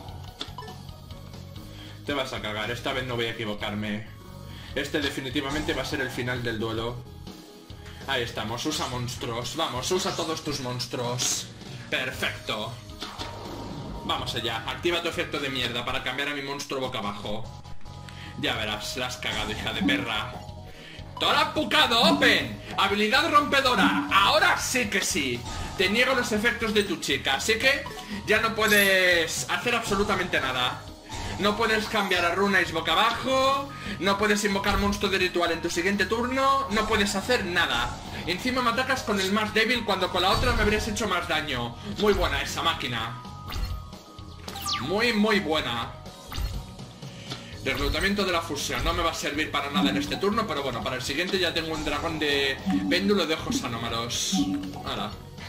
Te vas a cagar, esta vez no voy a equivocarme. Este definitivamente va a ser el final del duelo. Ahí estamos, usa monstruos. Vamos, usa todos tus monstruos. Perfecto. Vamos allá, activa tu efecto de mierda para cambiar a mi monstruo boca abajo. Ya verás, la has cagado, hija de perra. ¡Tola Pucado Open! Habilidad rompedora. Ahora sí que sí. Te niego los efectos de tu chica, así que ya no puedes hacer absolutamente nada. No puedes cambiar a Runais boca abajo. No puedes invocar monstruo de ritual en tu siguiente turno. No puedes hacer nada. Encima me atacas con el más débil cuando con la otra me habrías hecho más daño. Muy buena esa máquina. Muy, muy buena. Reclutamiento de la fusión. No me va a servir para nada en este turno, pero bueno, para el siguiente ya tengo un dragón de péndulo de ojos anómalos. Ahora.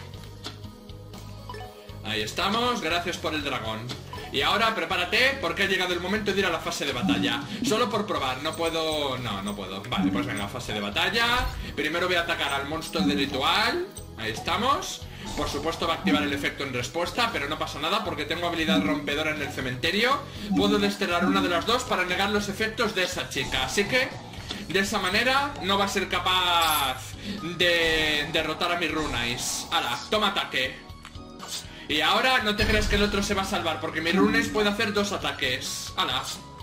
Ahí estamos, gracias por el dragón. Y ahora prepárate porque ha llegado el momento de ir a la fase de batalla. Solo por probar, no puedo... No puedo. Vale, pues venga, fase de batalla. Primero voy a atacar al monstruo de ritual. Ahí estamos. Por supuesto va a activar el efecto en respuesta, pero no pasa nada porque tengo habilidad rompedora en el cementerio. Puedo desterrar una de las dos para negar los efectos de esa chica. Así que, de esa manera, no va a ser capaz de derrotar a mis Runais. Hala, toma ataque. Y ahora no te creas que el otro se va a salvar, porque mi Runais puede hacer 2 ataques. Hala.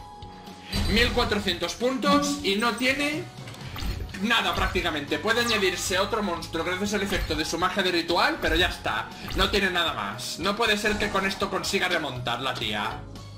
1400 puntos y no tiene... nada prácticamente. Puede añadirse otro monstruo gracias al efecto de su magia de ritual, pero ya está. No tiene nada más. No puede ser que con esto consiga remontar la tía.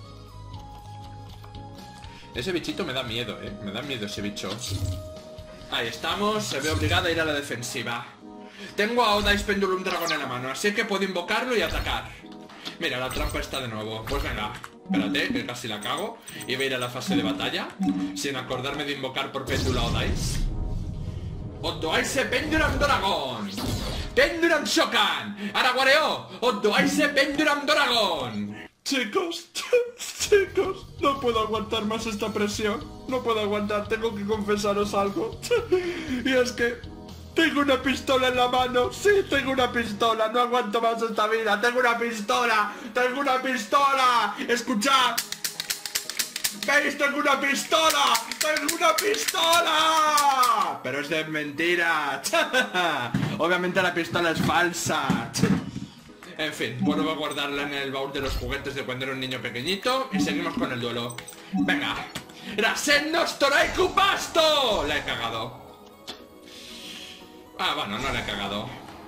Ese bichito me da miedo, me da miedo ese bicho. Ahí estamos, se ve obligada a ir a la defensiva. Tengo a Odai's Pendulum Dragón en la mano, así que puedo invocarlo y atacar. Mira, la trampa está de nuevo. Pues venga, espérate, que casi la cago. Y voy a ir a la fase de batalla sin acordarme de invocar por péndula Odai's. Odai's Pendulum Dragon. Penduram Shokan. Araguareo. Odai's Pendulum Dragon. Chicos, chicos, no puedo aguantar más esta presión. No puedo aguantar, tengo que confesaros algo. Y es que tengo una pistola en la mano. Sí, tengo una pistola, no aguanto más esta vida. Tengo una pistola, tengo una pistola. Escuchad. ¿Veis? ¡Tengo una pistola! ¡Tengo una pistola! Pero es de mentira. Obviamente la pistola es falsa. En fin, vuelvo a guardarla en el baúl de los juguetes de cuando era un niño pequeñito. Y seguimos con el duelo. Venga. ¡Rasennos Toraiku Pasto! La he cagado. Ah, bueno, no la he cagado.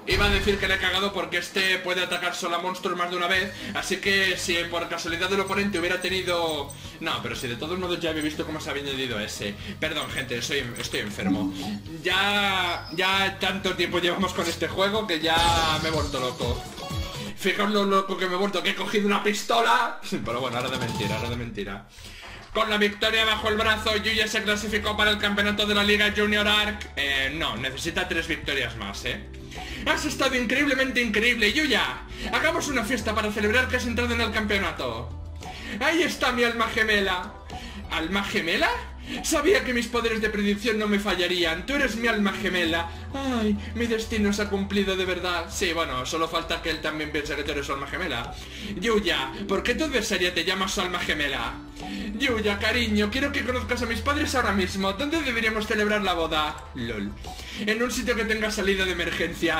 Iba a decir que le he cagado porque este puede atacar solo a monstruos más de una vez. Así que si por casualidad del oponente hubiera tenido... No, pero si de todos modos ya había visto cómo se había añadido ese. Perdón, gente, estoy enfermo. Ya tanto tiempo llevamos con este juego que ya me he vuelto loco. Fijaos lo loco que me he vuelto, que he cogido una pistola. Pero bueno, ahora de mentira. Con la victoria bajo el brazo, Yuya se clasificó para el campeonato de la Liga Junior Arc. No, necesita 3 victorias más, Has estado increíblemente increíble, Yuya. Hagamos una fiesta para celebrar que has entrado en el campeonato. Ahí está mi alma gemela. ¿Alma gemela? Sabía que mis poderes de predicción no me fallarían. Tú eres mi alma gemela. Ay, mi destino se ha cumplido de verdad. Sí, bueno, solo falta que él también piense que tú eres su alma gemela. Yuya, ¿por qué tu adversaria te llama su alma gemela? Yuya, cariño, quiero que conozcas a mis padres ahora mismo. ¿Dónde deberíamos celebrar la boda? LOL. En un sitio que tenga salida de emergencia.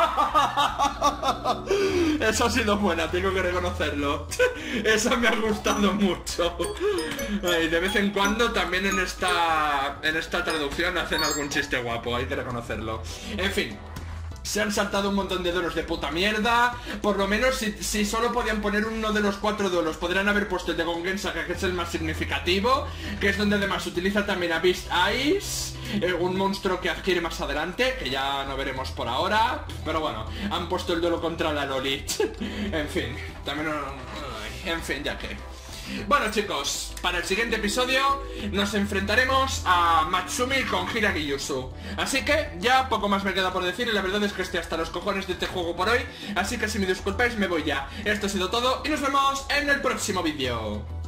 Eso ha sido buena, tengo que reconocerlo. Eso me ha gustado mucho. Y de vez en cuando también en esta traducción hacen algún chiste guapo, hay que reconocerlo. En fin, se han saltado un montón de duelos de puta mierda. Por lo menos si solo podían poner uno de los 4 duelos, podrían haber puesto el de Gongen Saga, que es el más significativo, que es donde además utiliza también a Beast Eyes, un monstruo que adquiere más adelante, que ya no veremos por ahora. Pero bueno, han puesto el duelo contra la Loli. En fin, también... En fin, ya que... Bueno, chicos, para el siguiente episodio nos enfrentaremos a Matsumi con Hiragiyusu. Así que ya poco más me queda por decir, y la verdad es que estoy hasta los cojones de este juego por hoy. Así que si me disculpáis me voy ya. Esto ha sido todo y nos vemos en el próximo vídeo.